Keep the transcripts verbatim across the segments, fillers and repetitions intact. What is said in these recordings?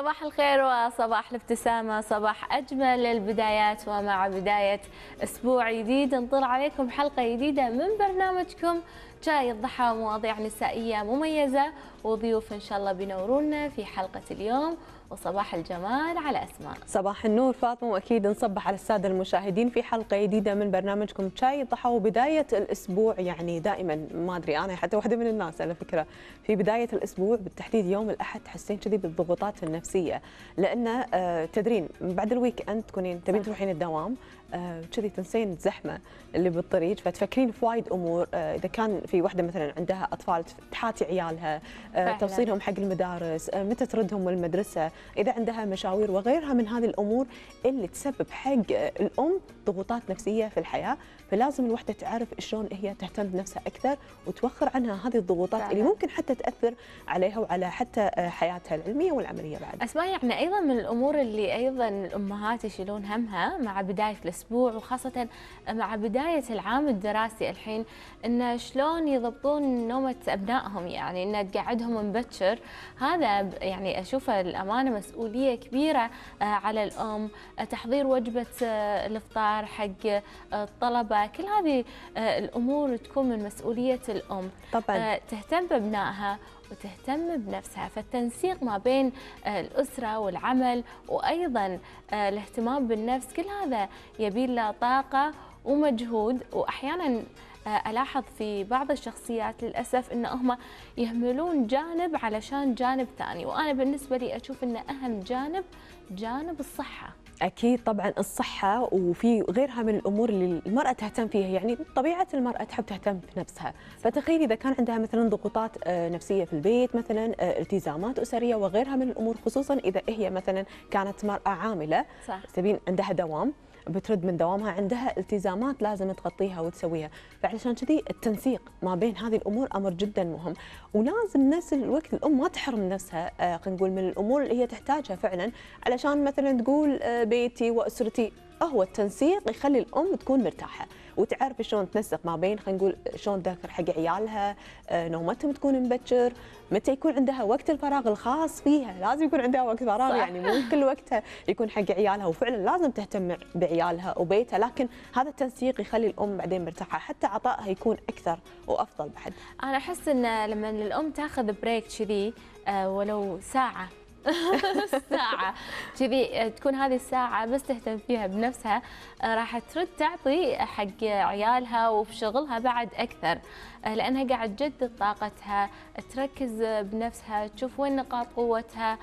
صباح الخير وصباح الابتسامة، صباح أجمل البدايات، ومع بداية أسبوع جديد نطل عليكم حلقة جديدة من برنامجكم شاي الضحى، ومواضيع نسائية مميزة وضيوف إن شاء الله بينورونا في حلقة اليوم. وصباح الجمال على أسماء. صباح النور فاطمة، وأكيد نصبح على السادة المشاهدين في حلقة جديدة من برنامجكم شاي الضحى. وبداية الأسبوع يعني دائما ما أدري أنا حتى واحدة من الناس على فكرة في بداية الأسبوع بالتحديد يوم الأحد تحسين كذي بالضغوطات النفسية، لأن آه تدرين بعد الويك أند تكونين تبين تروحين الدوام كذي، آه تنسين الزحمة اللي بالطريق، فتفكرين في وايد أمور. آه إذا كان في واحدة مثلا عندها أطفال تحاتي عيالها، آه توصيلهم حق المدارس، آه متى تردهم من المدرسة، إذا عندها مشاوير وغيرها من هذه الأمور اللي تسبب حق الأم ضغوطات نفسية في الحياة. فلازم الوحدة تعرف شلون هي تهتم بنفسها أكثر وتوخر عنها هذه الضغوطات فعلا. اللي ممكن حتى تأثر عليها وعلى حتى حياتها العلمية والعملية بعد. أسماء، يعني أيضا من الأمور اللي أيضا الأمهات يشيلون همها مع بداية الأسبوع، وخاصة مع بداية العام الدراسي الحين، إن شلون يضبطون نومة أبنائهم، يعني إن تقعدهم مبكر. هذا يعني أشوفه الأمانة مسؤولية كبيرة على الأم، تحضير وجبة الإفطار حق الطلبة، كل هذه الأمور تكون من مسؤولية الأم. طبعا تهتم بأبنائها وتهتم بنفسها، فالتنسيق ما بين الأسرة والعمل وأيضا الاهتمام بالنفس، كل هذا يبي له طاقة ومجهود. وأحيانا ألاحظ في بعض الشخصيات للأسف إن هم يهملون جانب علشان جانب ثاني، وأنا بالنسبة لي أشوف إن أهم جانب جانب الصحة. أكيد طبعا الصحة، وفي غيرها من الأمور اللي المرأة تهتم فيها. يعني طبيعة المرأة تحب تهتم بنفسها، فتخيل إذا كان عندها مثلا ضغوطات نفسية في البيت، مثلا التزامات أسرية وغيرها من الأمور، خصوصا إذا هي مثلا كانت مرأة عاملة صح. تبين عندها دوام، بترد من دوامها، عندها التزامات لازم تغطيها وتسويها. فعلشان كذي التنسيق ما بين هذه الامور امر جدا مهم، ولازم نفس الوقت الام ما تحرم نفسها آه خلينا نقول من الامور اللي هي تحتاجها فعلا، علشان مثلا تقول آه بيتي واسرتي. هو التنسيق يخلي الام تكون مرتاحه وتعرف شلون تنسق ما بين خلينا نقول شلون تذكر حق عيالها، آه نومتهم تكون مبكر، متى يكون عندها وقت الفراغ الخاص فيها. لازم يكون عندها وقت فراغ صح. يعني مو كل وقتها يكون حق عيالها، وفعلا لازم تهتم بعيالها وبيتها، لكن هذا التنسيق يخلي الام بعدين مرتاحه، حتى عطائها يكون اكثر وافضل بعد. انا احس ان لما الام تاخذ بريك كذي آه ولو ساعه ساعة كذي، تكون هذه الساعة بس تهتم فيها بنفسها، راح ترد تعطي حق عيالها وفي شغلها بعد أكثر، لأنها قاعد تجدد طاقتها، تركز بنفسها، تشوف وين نقاط قوتها،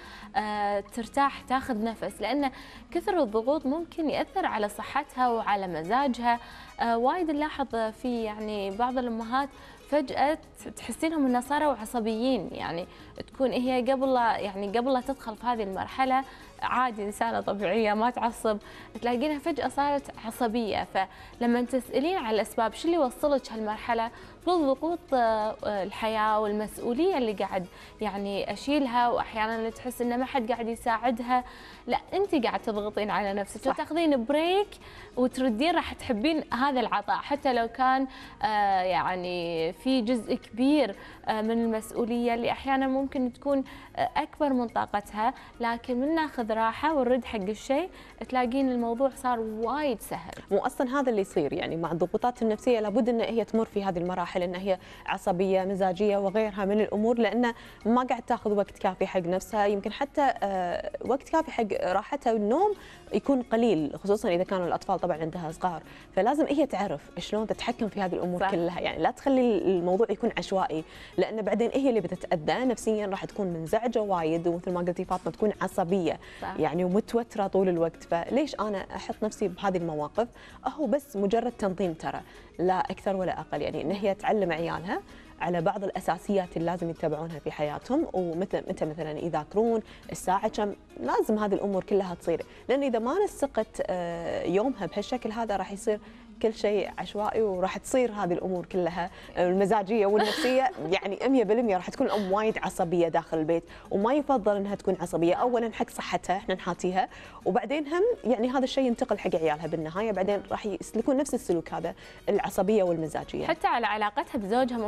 ترتاح، تاخذ نفس، لأن كثر الضغوط ممكن يأثر على صحتها وعلى مزاجها. وايد نلاحظ في يعني بعض الأمهات فجأة تحسينهم إن صاروا عصبيين، يعني تكون هي قبل يعني قبل لا تدخل في هذه المرحلة عادي إنسانة طبيعية ما تعصب، تلاقينها فجأة صارت عصبية. فلما تسألين على الأسباب شو اللي وصلك هالمرحلة، بالضغوط الحياة والمسؤولية اللي قاعد يعني أشيلها، وأحيانا اللي تحس إن ما حد قاعد يساعدها، لا أنت قاعد تضغطين على نفسك. وتاخذين بريك وتردين راح تحبين هذا العطاء، حتى لو كان آه يعني في جزء كبير آه من المسؤولية اللي أحيانا ممكن تكون آه أكبر من طاقتها، لكن من ناخذ راحة ونرد حق الشيء تلاقين الموضوع صار وايد سهل. مو أصلا هذا اللي يصير يعني مع الضغوطات النفسية، لابد أن هي تمر في هذه المراحل، أن هي عصبية مزاجية وغيرها من الأمور، لأن ما قاعد تاخذ وقت كافي حق نفسها، يمكن حتى آه وقت كافي حق راحتها والنوم يكون قليل، خصوصا إذا كانوا الأطفال طبعا عندها صغار. فلازم هي تعرف شلون تتحكم في هذه الأمور صح. كلها، يعني لا تخلي الموضوع يكون عشوائي، لأن بعدين هي اللي بتتأذى نفسيا، راح تكون منزعجة وايد، ومثل ما قلتي فاطمة تكون عصبية صح. يعني ومتوترة طول الوقت. فليش أنا أحط نفسي بهذه المواقف؟ أهو بس مجرد تنظيم ترى، لا أكثر ولا أقل، يعني إن هي تعلم عيالها على بعض الاساسيات اللي لازم يتبعونها في حياتهم، ومتى متى مثلا يذاكرون، الساعه كم، لازم هذه الامور كلها تصير، لان اذا ما نسقت يومها بهالشكل هذا راح يصير كل شيء عشوائي، وراح تصير هذه الامور كلها المزاجيه والنفسيه يعني مية بالمية راح تكون الام وايد عصبيه داخل البيت، وما يفضل انها تكون عصبيه. اولا حق صحتها احنا نحاتيها، وبعدين هم يعني هذا الشيء ينتقل حق عيالها بالنهايه، بعدين راح يسلكون نفس السلوك هذا العصبيه والمزاجيه. حتى على علاقتها بزوجها ممكن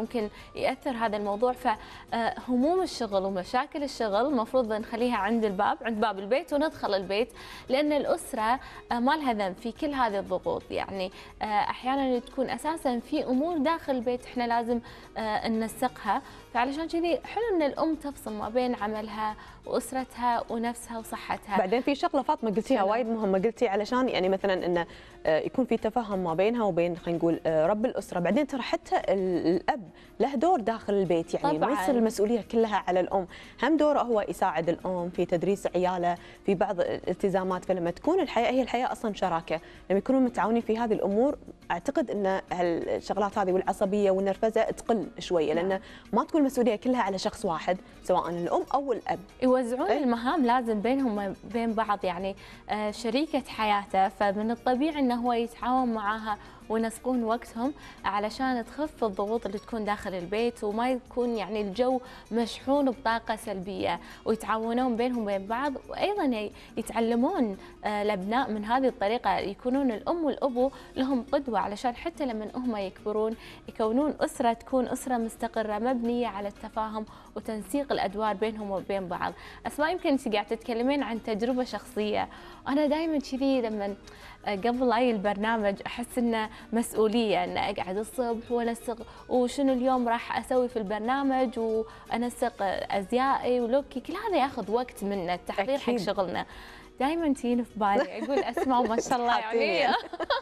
ياثر هذا الموضوع. فهموم الشغل ومشاكل الشغل المفروض نخليها عند الباب، عند باب البيت، وندخل البيت، لان الاسره ما لها ذنب في كل هذه الضغوط. يعني احيانا تكون اساسا في امور داخل البيت احنا لازم ننسقها، فعلشان كذي حلو ان الام تفصل ما بين عملها واسرتها ونفسها وصحتها. بعدين في شغله فاطمه قلتيها وايد مهمه، قلتي علشان يعني مثلا انه يكون في تفاهم ما بينها وبين خلينا نقول رب الاسره. بعدين ترى حتى الاب له دور داخل البيت، يعني طبعاً. ما يصير المسؤوليه كلها على الام، هم دوره هو يساعد الام في تدريس عياله في بعض الالتزامات. فلما تكون الحياه هي الحياه اصلا شراكه، لما يكونوا متعاونين في هذه الامور اعتقد ان الشغلات هذه والعصبيه والنرفزه تقل شويه، لان ما تكون المسؤوليه كلها على شخص واحد سواء الام او الاب. يوزعون أي. المهام لازم بينهم بين بعض، يعني شريكه حياته، فمن الطبيعي انه هو يتعاون معاها وينسقون وقتهم علشان تخف الضغوط اللي تكون داخل البيت، وما يكون يعني الجو مشحون بطاقة سلبية، ويتعاونون بينهم وبين بعض. وأيضا يتعلمون الأبناء من هذه الطريقة، يكونون الأم والأبو لهم قدوة، علشان حتى لما هم يكبرون يكونون أسرة تكون أسرة مستقرة مبنية على التفاهم وتنسيق الأدوار بينهم وبين بعض. أسماء، يمكن أنت قاعدة تتكلمين عن تجربة شخصية، أنا دائما كذي لما قبل اي البرنامج احس انه مسؤوليه، ان اقعد الصبح وانسق وشنو اليوم راح اسوي في البرنامج، وانسق ازيائي ولوكي، كل هذا ياخذ وقت منا، التحضير حق شغلنا. دائما تجيني في بالي اقول اسماء ما شاء الله يعني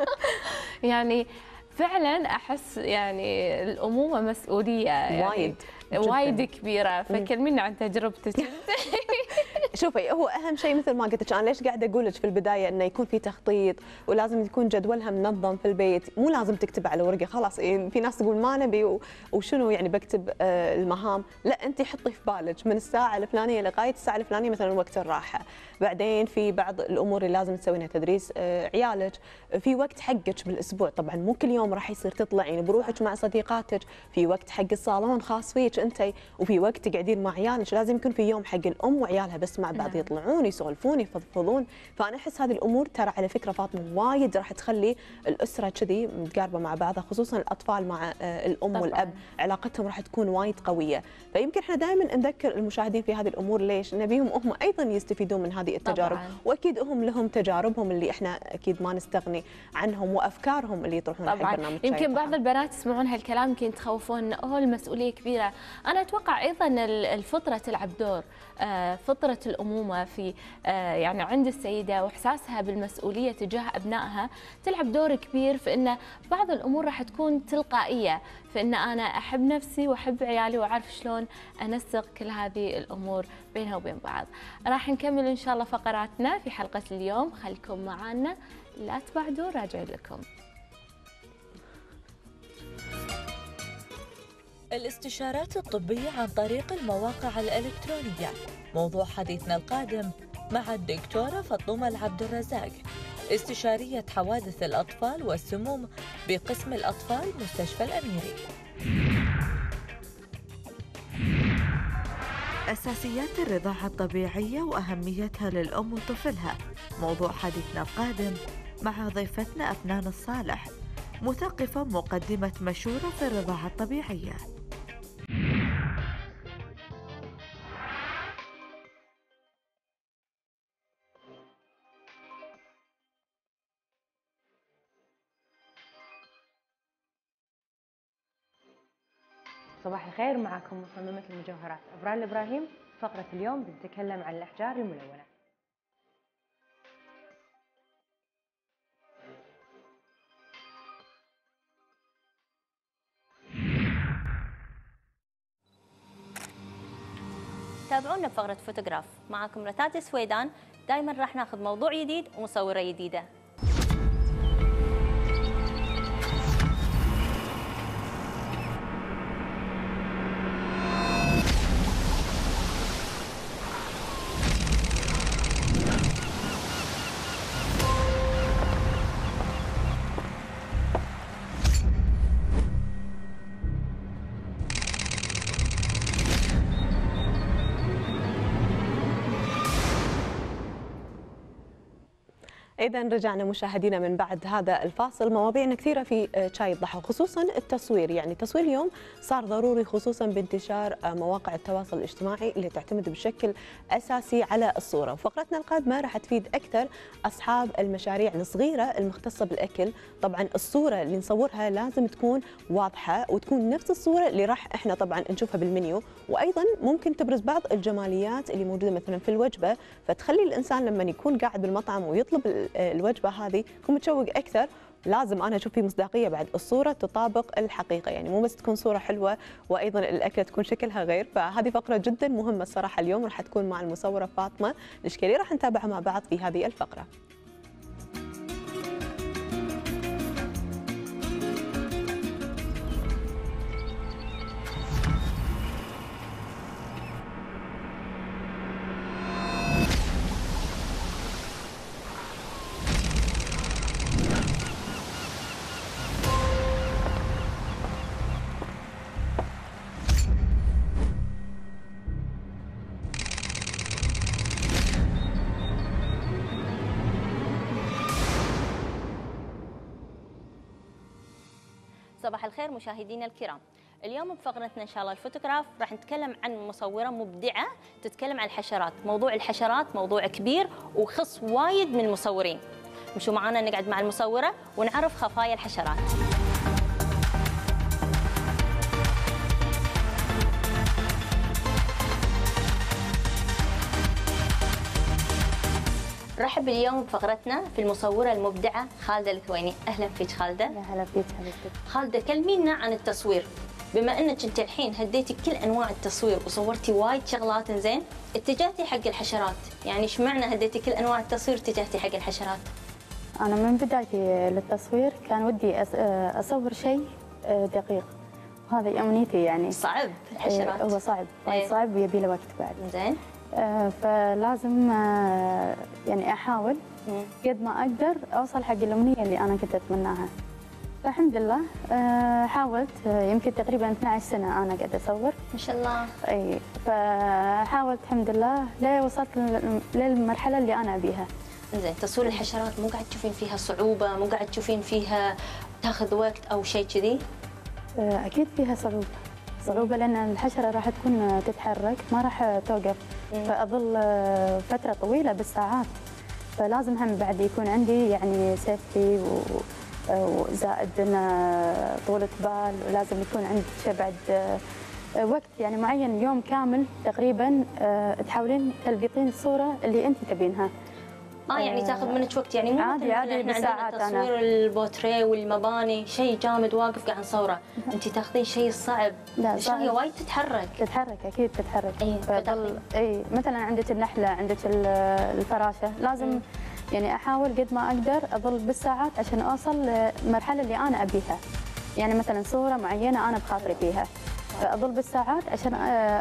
يعني فعلا احس يعني الامومه مسؤوليه يعني وايد وايد كبيره. فكلمينا عن تجربتك. شوفي، هو اهم شيء مثل ما قلت لك، انا ليش قاعده اقول لك في البدايه انه يكون في تخطيط ولازم يكون جدولها منظم في البيت، مو لازم تكتب على ورقه خلاص. في ناس تقول ما نبي وشنو يعني بكتب المهام، لا انت حطي في بالك من الساعه الفلانيه لغايه الساعه الفلانيه مثلا وقت الراحه. بعدين في بعض الامور اللي لازم تسوينها، تدريس عيالك، في وقت حقك بالاسبوع. طبعا مو كل يوم راح يصير تطلعين بروحك مع صديقاتك، في وقت حق الصالون خاص فيك انت، وفي وقت تقعدين مع عيالك. لازم يكون في يوم حق الام وعيالها بس مع بعض، يطلعون يسولفون يفضفضون. فانا احس هذه الامور ترى على فكره فاطمه وايد راح تخلي الاسره كذي متقاربه مع بعضها، خصوصا الاطفال مع الام طبعاً. والاب علاقتهم راح تكون وايد قويه. فيمكن احنا دائما نذكر المشاهدين في هذه الامور، ليش؟ نبيهم هم ايضا يستفيدون من هذه التجارب طبعاً. واكيد هم لهم تجاربهم اللي احنا اكيد ما نستغني عنهم، وافكارهم اللي يطرحونها حق برنامج. يمكن بعض البنات يسمعون هالكلام يمكن يتخوفون، اوه المسؤوليه كبيره. انا اتوقع ايضا الفطره تلعب دور، فطره الامومه في يعني عند السيده واحساسها بالمسؤوليه تجاه ابنائها تلعب دور كبير في ان بعض الامور راح تكون تلقائيه، في ان انا احب نفسي واحب عيالي واعرف شلون انسق كل هذه الامور بينها وبين بعض. راح نكمل ان شاء الله فقراتنا في حلقه اليوم، خليكم معنا لا تبعدوا، راجع لكم. الاستشارات الطبية عن طريق المواقع الإلكترونية، موضوع حديثنا القادم مع الدكتورة فاطمة العبد الرزاق، استشارية حوادث الأطفال والسموم بقسم الأطفال مستشفى الأميري. أساسيات الرضاعة الطبيعية وأهميتها للأم وطفلها، موضوع حديثنا القادم مع ضيفتنا أفنان الصالح، مثقفة مقدمة مشورة في الرضاعة الطبيعية. صباح الخير، معكم مصممة المجوهرات أبرار الإبراهيم. فقرة اليوم بنتكلم عن الأحجار الملونة. تابعونا بفقرة فوتوغراف، معكم رتاد السويدان. دائما راح ناخذ موضوع جديد ومصورة جديدة. إذا رجعنا مشاهدينا من بعد هذا الفاصل. مواضيعنا كثيرة في شاي الضحى، خصوصا التصوير. يعني التصوير اليوم صار ضروري، خصوصا بانتشار مواقع التواصل الاجتماعي اللي تعتمد بشكل أساسي على الصورة. وفقرتنا القادمة راح تفيد أكثر أصحاب المشاريع الصغيرة المختصة بالأكل. طبعا الصورة اللي نصورها لازم تكون واضحة وتكون نفس الصورة اللي راح احنا طبعا نشوفها بالمنيو، وأيضا ممكن تبرز بعض الجماليات اللي موجودة مثلا في الوجبة، فتخلي الإنسان لما يكون قاعد بالمطعم ويطلب الوجبة هذه يكون متشوق أكثر. لازم أنا أشوف في مصداقية بعد، الصورة تطابق الحقيقة، يعني مو بس تكون صورة حلوة وأيضا الأكلة تكون شكلها غير. فهذه فقرة جدا مهمة الصراحة. اليوم راح تكون مع المصورة فاطمة الإشكالي، راح نتابعها مع بعض في هذه الفقرة. صباح الخير مشاهدينا الكرام. اليوم بفقرتنا ان شاء الله الفوتوغراف راح نتكلم عن مصوره مبدعه تتكلم عن الحشرات. موضوع الحشرات موضوع كبير وخص وايد من المصورين. مشوا معنا نقعد مع المصوره ونعرف خفايا الحشرات. نرحب اليوم بفقرتنا في المصورة المبدعة خالدة الكويني. أهلا فيك خالدة. أهلا فيك حبيبتي. خالدة كلمينا عن التصوير، بما أنك أنت الحين هديتي كل أنواع التصوير وصورتي وايد شغلات، زين اتجهتي حق الحشرات، يعني إيش معنى هديتي كل أنواع التصوير اتجهتي حق الحشرات؟ أنا من بدايتي للتصوير كان ودي أصور شيء دقيق، وهذه أمنيتي. يعني صعب الحشرات. هو صعب وايد صعب ويبي له وقت بعد. زين. فلازم يعني احاول قد ما اقدر اوصل حق الامنيه اللي انا كنت اتمناها. فالحمد لله حاولت، يمكن تقريبا اثنعش سنه انا قاعده اصور. ما شاء الله. اي فحاولت الحمد لله لين وصلت للمرحله اللي انا ابيها. زين، تصوير الحشرات مو قاعد تشوفين فيها صعوبه؟ مو قاعد تشوفين فيها تاخذ وقت او شيء كذي؟ اكيد فيها صعوبه. صعوبة لأن الحشرة راح تكون تتحرك، ما راح توقف، فأظل فترة طويلة بالساعات. فلازم هم بعد يكون عندي يعني سيفتي وزائد إنه طولة بال، ولازم يكون عندك بعد وقت يعني معين، يوم كامل تقريبا تحاولين تلقطين الصورة اللي أنت تبينها. اه يعني تاخذ منك وقت، يعني مو عادي عادي بالساعات. احنا عندنا تصوير البوتريه والمباني شيء جامد واقف قاعد نصوره، انت تاخذين شيء صعب. لا هي وايد تتحرك. تتحرك اكيد تتحرك. اي فضل اي مثلا عندك النحله، عندك الفراشه، لازم م. يعني احاول قد ما اقدر اظل بالساعات عشان اوصل للمرحله اللي انا ابيها. يعني مثلا صوره معينه انا بخاطري فيها، فاظل بالساعات عشان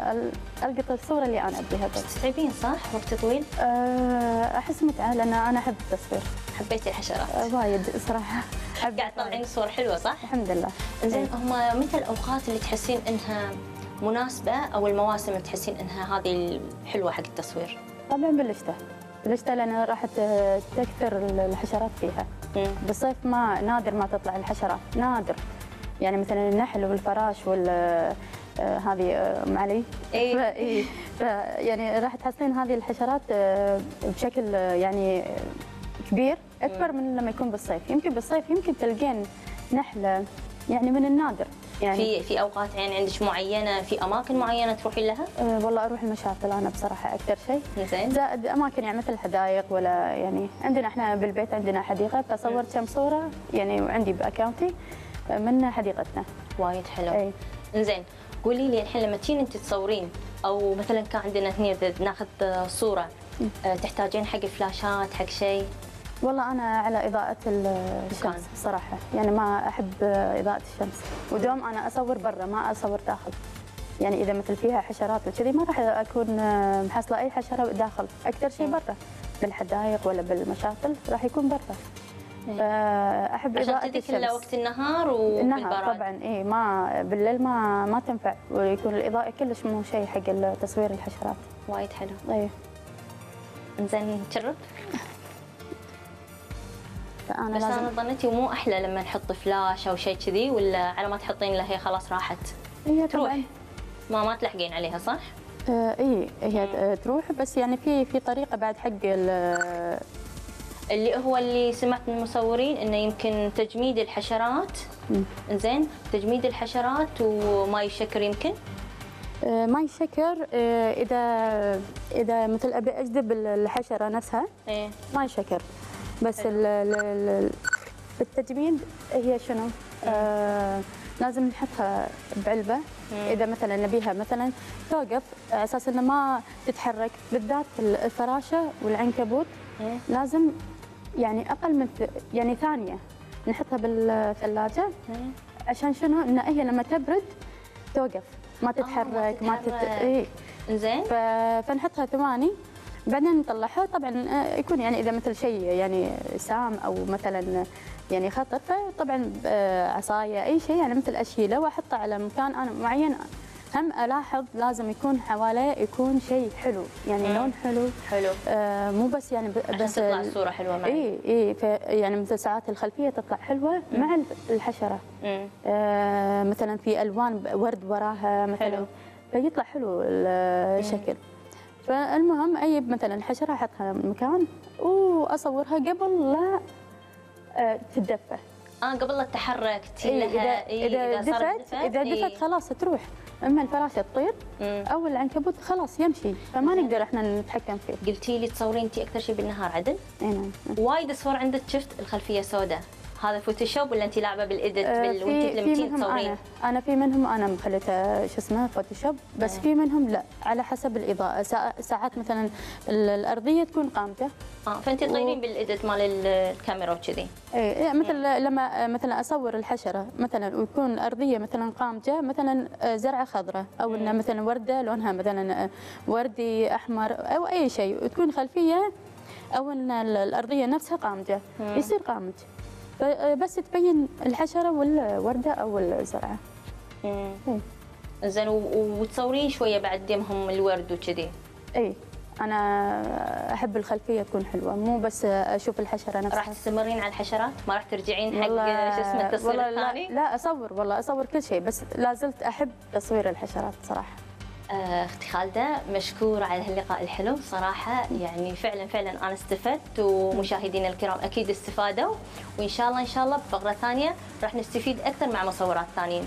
القط الصوره اللي انا ابيها. تتعبين صح؟ وقت طويل؟ احس متعه لان انا احب التصوير. حبيتي الحشرات؟ وايد صراحه. قاعد تطلعين صور حلوه صح؟ الحمد لله. زين، هم متى الاوقات اللي تحسين انها مناسبه او المواسم اللي تحسين انها هذه الحلوه حق التصوير؟ طبعا بالشتاء. بالشتاء لان راح تكثر الحشرات فيها. مم. بالصيف ما نادر ما تطلع الحشرات، نادر. يعني مثلا النحل والفراش وال آه هذه آه معلي. اي إيه يعني راح تحصلين هذه الحشرات آه بشكل آه يعني كبير اكبر من لما يكون بالصيف. يمكن بالصيف يمكن تلقين نحله يعني من النادر. يعني في في اوقات يعني عندك معينه، في اماكن معينه تروحين لها؟ أه والله اروح المشاطل انا بصراحه اكثر شيء. زين. زائد اماكن يعني مثل الحدائق، ولا يعني عندنا احنا بالبيت عندنا حديقه، فصورت كم صوره يعني وعندي باكونتي من حديقتنا. وايد حلو. اي. زين، قولي لي الحين لما تجين انت تصورين، او مثلا كان عندنا هنا ناخذ صوره، أه تحتاجين حق فلاشات حق شيء؟ والله أنا على إضاءة الشمس صراحة، يعني ما أحب إضاءة الشمس، ودوم أنا أصور برا ما أصور داخل. يعني إذا مثل فيها حشرات وكذي ما راح أكون محصلة أي حشرة داخل، أكثر شيء برا بالحدائق ولا بالمشاطل راح يكون برا. فأحب إضاءة الشمس. عشان كله وقت النهار وبالبراد. النهار طبعا إي، ما بالليل ما ما تنفع، ويكون الإضاءة كلش مو شيء حق تصوير الحشرات. وايد حلو. إي. إنزين نجرب. فانا بس لازم انا ظنيتي مو احلى لما نحط فلاش او شيء كذي، ولا على ما تحطين لها هي خلاص راحت هي تروح طبعا ما ما تلحقين عليها صح؟ آه اي هي آه تروح، بس يعني في في طريقه بعد حق ال- اللي هو اللي سمعت من المصورين انه يمكن تجميد الحشرات. مم. زين، تجميد الحشرات وماي الشكر يمكن. آه ماي شكر آه اذا اذا مثل ابي اجذب الحشره نفسها ايه ماي شكر. بس ال- ال- ال- التجميد هي شنو؟ آه لازم نحطها بعلبه اذا مثلا نبيها مثلا توقف على اساس انه ما تتحرك، بالذات الفراشه والعنكبوت إيه. لازم يعني اقل من ث- يعني ثانيه نحطها بالثلاجه إيه. عشان شنو؟ ان هي لما تبرد توقف ما تتحرك ما تت... تتحرك. إيه. زين. ف... فنحطها ثواني بعدين نطلعها. طبعا آه، يكون يعني اذا مثل شيء يعني سام او مثلا يعني خطر، فطبعا آه، عصايه اي شيء يعني مثل اشيله واحطه على مكان انا معين. هم الاحظ لازم يكون حواليه يكون شيء حلو يعني مم. لون حلو حلو. آه مو بس يعني ب- عشان بس تطلع ال- الصوره حلوه معي. اي اي ف- يعني مثل ساعات الخلفيه تطلع حلوه مع الحشره. مم. آه مثلا في الوان ورد وراها مثلا حلو. فيطلع حلو ال- الشكل. فالمهم اجيب مثلا حشره احطها مكان واصورها قبل لا آه تتدفى. اه قبل لا تتحرك تي إيه لها اذا اذا صارت دفت اذا إيه. دفت خلاص تروح، اما الفراشه تطير مم. او العنكبوت خلاص يمشي، فما نقدر احنا نتحكم فيه. قلتي لي تصورين انت اكثر شيء بالنهار عدل؟ اي نعم. وايد صور عندك شفت الخلفيه سوداء، هذا فوتوشوب ولا انت لاعبه بالإيديت آه، بال... وانت في في تلمتين منهم تصورين؟ انا انا في منهم انا مخليته شو اسمه فوتوشوب، بس في منهم لا على حسب الاضاءه. سا- ساعات مثلا ال- الارضيه تكون قامته. اه فانت تغيرين بالإيديت مال ال- الكاميرا وكذي. اي مثل لما مثلا اصور الحشره مثلا ويكون الارضيه مثلا قامجه، مثلا زرعه خضراء او انه مثلا ورده لونها مثلا وردي احمر او اي شيء، وتكون خلفيه او ان الارضيه نفسها قامجه يصير قامج، بس تبين الحشره والورده او الزرعه. امم إيه. زين و- وتصورين شويه بعد يمهم الورد وكذي. اي انا احب الخلفيه تكون حلوه، مو بس اشوف الحشره نفسها. راح تستمرين على الحشرات؟ ما راح ترجعين حق والله- شو اسمه التصوير والله لا- الثاني؟ لا اصور، والله اصور كل شيء، بس لا زلت احب تصوير الحشرات صراحه. آه، اختي خالده مشكوره على هاللقاء الحلو صراحه، يعني فعلا فعلا انا استفدت ومشاهدينا الكرام اكيد استفادوا، وان شاء الله ان شاء الله بفقره ثانيه راح نستفيد اكثر مع مصورات ثانيين.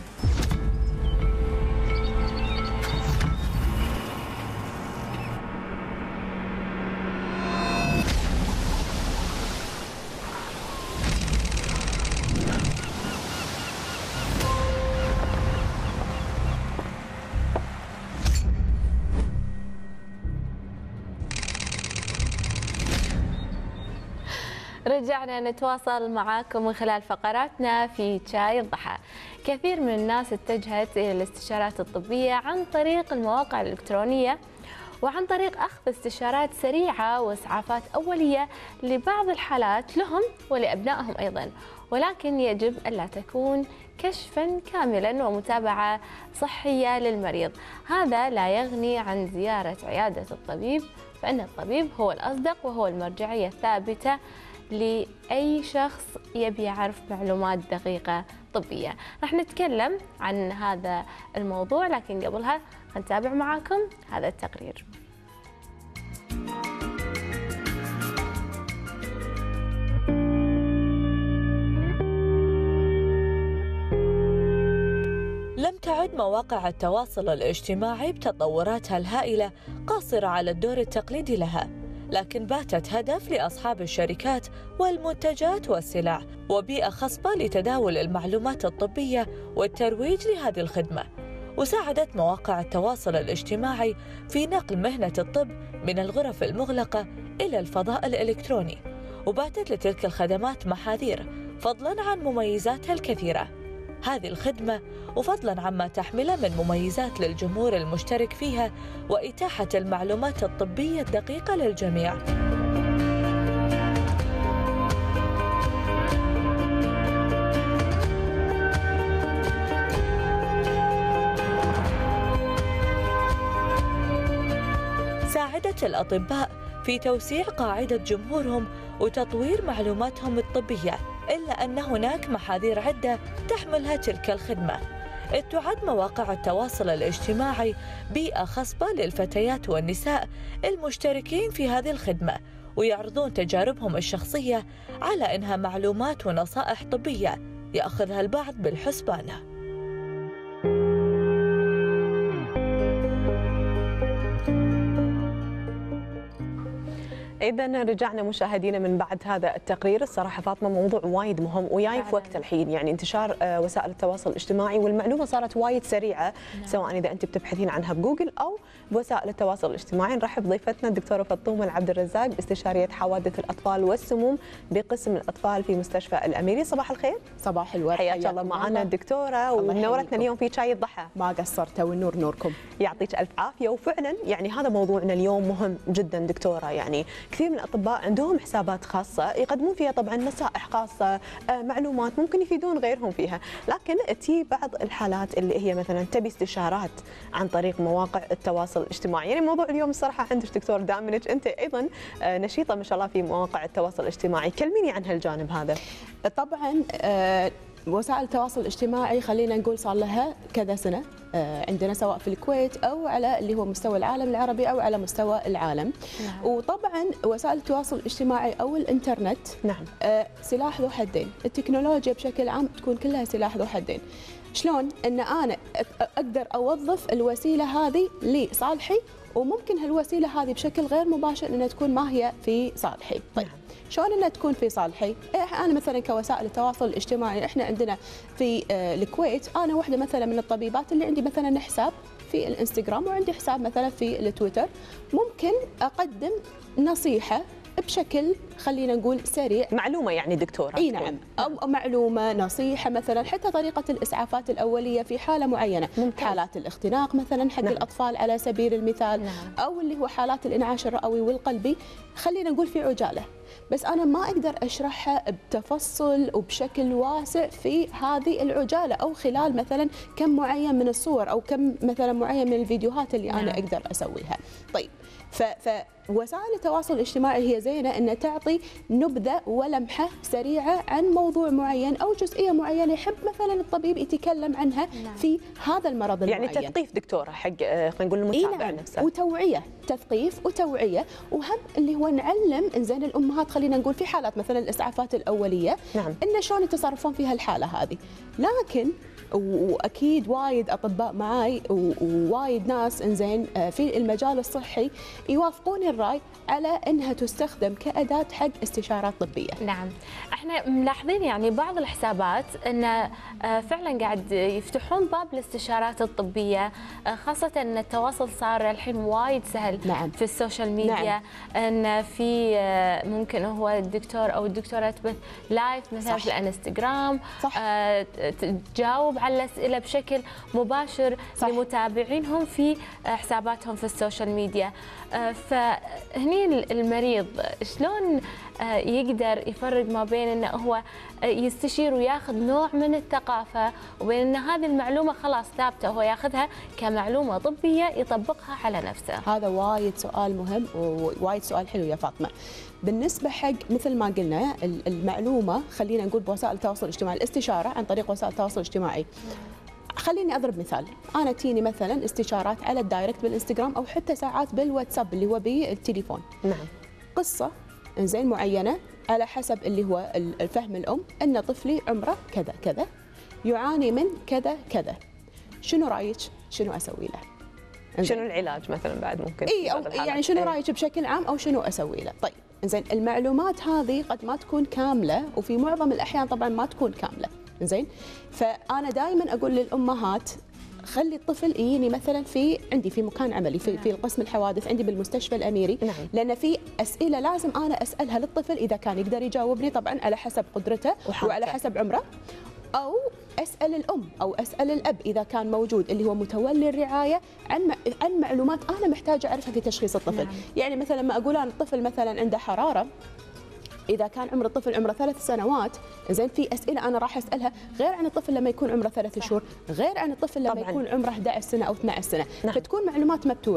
رجعنا نتواصل معاكم من خلال فقراتنا في شاي الضحى. كثير من الناس اتجهت إلى الاستشارات الطبية عن طريق المواقع الإلكترونية وعن طريق أخذ استشارات سريعة وإسعافات أولية لبعض الحالات لهم ولأبنائهم أيضاً، ولكن يجب ألا تكون كشفاً كاملاً ومتابعة صحية للمريض. هذا لا يغني عن زيارة عيادة الطبيب، فإن الطبيب هو الأصدق وهو المرجعية الثابتة لأي شخص يبي يعرف معلومات دقيقة طبية. راح نتكلم عن هذا الموضوع، لكن قبلها نتابع معاكم هذا التقرير. لم تعد مواقع التواصل الاجتماعي بتطوراتها الهائلة قاصرة على الدور التقليدي لها، لكن باتت هدف لأصحاب الشركات والمنتجات والسلع، وبيئة خصبة لتداول المعلومات الطبية والترويج لهذه الخدمة. وساعدت مواقع التواصل الاجتماعي في نقل مهنة الطب من الغرف المغلقة إلى الفضاء الإلكتروني، وباتت لتلك الخدمات محاذير فضلاً عن مميزاتها الكثيرة. هذه الخدمة وفضلاً عما تحمله من مميزات للجمهور المشترك فيها وإتاحة المعلومات الطبية الدقيقة للجميع. ساعدت الأطباء في توسيع قاعدة جمهورهم وتطوير معلوماتهم الطبية، إلا أن هناك محاذير عدة تحملها تلك الخدمة. إذ تعد مواقع التواصل الاجتماعي بيئة خصبة للفتيات والنساء المشتركين في هذه الخدمة، ويعرضون تجاربهم الشخصية على إنها معلومات ونصائح طبية يأخذها البعض بالحسبان. إذا رجعنا مشاهدينا من بعد هذا التقرير. الصراحة فاطمة موضوع وايد مهم وجاي في وقت الحين، يعني انتشار وسائل التواصل الاجتماعي والمعلومة صارت وايد سريعة. نعم. سواء إذا أنت بتبحثين عنها بجوجل أو بوسائل التواصل الاجتماعي. نرحب بضيفتنا الدكتورة فطومة العبد الرزاق، استشارية حوادث الأطفال والسموم بقسم الأطفال في مستشفى الأميري. صباح الخير. صباح الورد، حياك الله معنا الدكتورة ونورتنا اليوم في شاي الضحى. ما قصرتوا والنور نوركم. يعطيك ألف عافية. وفعلا يعني هذا موضوعنا اليوم مهم جدا دكتورة. يعني كثير من الأطباء عندهم حسابات خاصة يقدمون فيها طبعا نصائح خاصة، معلومات ممكن يفيدون غيرهم فيها، لكن تي بعض الحالات اللي هي مثلا تبي استشارات عن طريق مواقع التواصل الاجتماعي. يعني موضوع اليوم الصراحة عندك دكتور دامنج، أنت أيضا نشيطة ما شاء الله في مواقع التواصل الاجتماعي، كلميني عن هالجانب هذا. طبعا وسائل التواصل الاجتماعي خلينا نقول صار لها كذا سنة عندنا، سواء في الكويت أو على اللي هو مستوى العالم العربي أو على مستوى العالم. نعم. وطبعا وسائل التواصل الاجتماعي أو الإنترنت نعم. سلاح ذو حدين. التكنولوجيا بشكل عام تكون كلها سلاح ذو حدين. شلون أن أنا أقدر أوظف الوسيلة هذه لصالحي، وممكن هالوسيلة هذه بشكل غير مباشر أنها تكون ما هي في صالحي. طيب نعم. شلون انها تكون في صالحي؟ انا مثلا كوسائل التواصل الاجتماعي، احنا عندنا في الكويت انا واحده مثلا من الطبيبات اللي عندي مثلا حساب في الانستغرام وعندي حساب مثلا في التويتر، ممكن اقدم نصيحه بشكل خلينا نقول سريع، معلومه يعني دكتوره. اي نعم، او معلومه نصيحه مثلا، حتى طريقه الاسعافات الاوليه في حاله معينه. ممتاز. حالات الاختناق مثلا حق نعم. الاطفال على سبيل المثال. نعم. او اللي هو حالات الانعاش الرئوي والقلبي، خلينا نقول في عجاله، بس أنا ما أقدر أشرحها بتفصل وبشكل واسع في هذه العجالة أو خلال مثلا كم معين من الصور أو كم مثلا معين من الفيديوهات اللي أنا أقدر أسويها. طيب فوسائل التواصل الاجتماعي هي زينة أن تعطي نبذة ولمحة سريعة عن موضوع معين أو جزئية معينة يحب مثلا الطبيب يتكلم عنها نعم. في هذا المرض المعين. يعني تثقيف دكتورة حق خلينا نقول المتابع نعم. نفسه، وتوعية، تثقيف وتوعية، وهم اللي هو نعلم إنزين الأمهات خلينا نقول في حالات مثلا الإسعافات الأولية نعم. إن شلون يتصرفون في هالحالة هذه. لكن واكيد وايد اطباء معاي ووايد ناس انزين في المجال الصحي يوافقوني الراي على انها تستخدم كاداه حق استشارات طبيه. نعم، احنا ملاحظين يعني بعض الحسابات ان فعلا قاعد يفتحون باب الاستشارات الطبيه، خاصه ان التواصل صار الحين وايد سهل. نعم. في السوشيال ميديا. نعم. ان في ممكن هو الدكتور او الدكتوره تبث لايف مثلا في الانستغرام، صح. تجاوب على الأسئلة بشكل مباشر صح. لمتابعينهم في حساباتهم في السوشيال ميديا. فهني المريض شلون يقدر يفرق ما بين انه هو يستشير وياخذ نوع من الثقافه وبين ان هذه المعلومه خلاص ثابته هو ياخذها كمعلومه طبيه يطبقها على نفسه؟ هذا وايد سؤال مهم ووايد سؤال حلو يا فاطمه. بالنسبه حق مثل ما قلنا المعلومه خلينا نقول بوسائل التواصل الاجتماعي، الاستشاره عن طريق وسائل التواصل الاجتماعي. خليني اضرب مثال، انا تيني مثلا استشارات على الدايركت بالانستغرام او حتى ساعات بالواتساب اللي هو بالتليفون. نعم. قصه انزين معينه على حسب اللي هو الفهم الام ان طفلي عمره كذا كذا يعاني من كذا كذا، شنو رايك؟ شنو اسوي له؟ شنو العلاج مثلا بعد ممكن؟ اي او يعني شنو رايك بشكل عام او شنو اسوي له؟ طيب زين المعلومات هذه قد ما تكون كامله وفي معظم الاحيان طبعا ما تكون كامله. زين فانا دائما اقول للامهات خلي الطفل يجيني مثلا في عندي في مكان عملي في, في القسم الحوادث عندي بالمستشفى الاميري. نعم. لان في اسئله لازم انا اسالها للطفل اذا كان يقدر يجاوبني طبعا على حسب قدرته وحالته. وعلى حسب عمره، او اسال الام او اسال الاب اذا كان موجود اللي هو متولي الرعايه عن عن معلومات انا محتاجه اعرفها في تشخيص الطفل. نعم. يعني مثلا لما اقول انا الطفل مثلا عنده حراره، إذا كان عمر الطفل عمره ثلاث سنوات، زين في أسئلة أنا راح أسألها غير عن الطفل لما يكون عمره ثلاث شهور، غير عن الطفل لما طبعاً. يكون عمره أحد عشر سنة أو اثنتي عشرة سنة. نعم. فتكون معلومات مبتورة.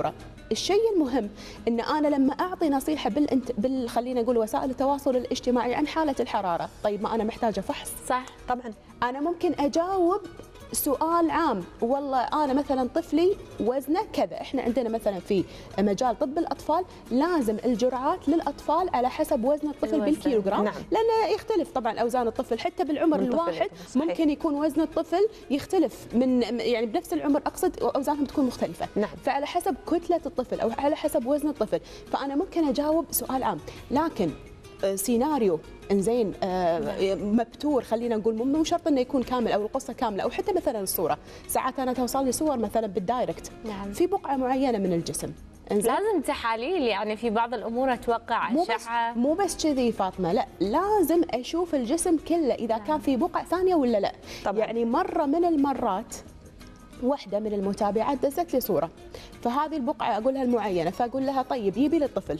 الشيء المهم ان انا لما اعطي نصيحه بالانت... بال خلينا نقول وسائل التواصل الاجتماعي عن حاله الحراره، طيب ما انا محتاجه فحص. صح. طبعا انا ممكن اجاوب سؤال عام، والله انا مثلا طفلي وزنه كذا، احنا عندنا مثلا في مجال طب الاطفال لازم الجرعات للاطفال على حسب وزن الطفل الوزن. بالكيلوغرام، نعم. لانه يختلف طبعا اوزان الطفل حتى بالعمر من طفل الواحد، لطفل، صحيح. ممكن يكون وزن الطفل يختلف من يعني بنفس العمر اقصد اوزانهم تكون مختلفه. نعم. فعلى حسب كتله الطفل او على حسب وزن الطفل، فانا ممكن اجاوب سؤال عام، لكن سيناريو انزين آه مبتور خلينا نقول، مو شرط انه يكون كامل او القصه كامله، او حتى مثلا الصوره، ساعات انا توصل لي صور مثلا بالدايركت نعم. في بقعه معينه من الجسم، انزين لازم تحاليل يعني في بعض الامور اتوقع مو بس اشعه. مو بس كذي فاطمه، لا لازم اشوف الجسم كله اذا كان في بقع ثانيه ولا لا. طبعاً. يعني مره من المرات واحدة من المتابعات دزت لي صورة، فهذه البقعة أقولها المعينة، فأقول لها طيب يبي للطفل،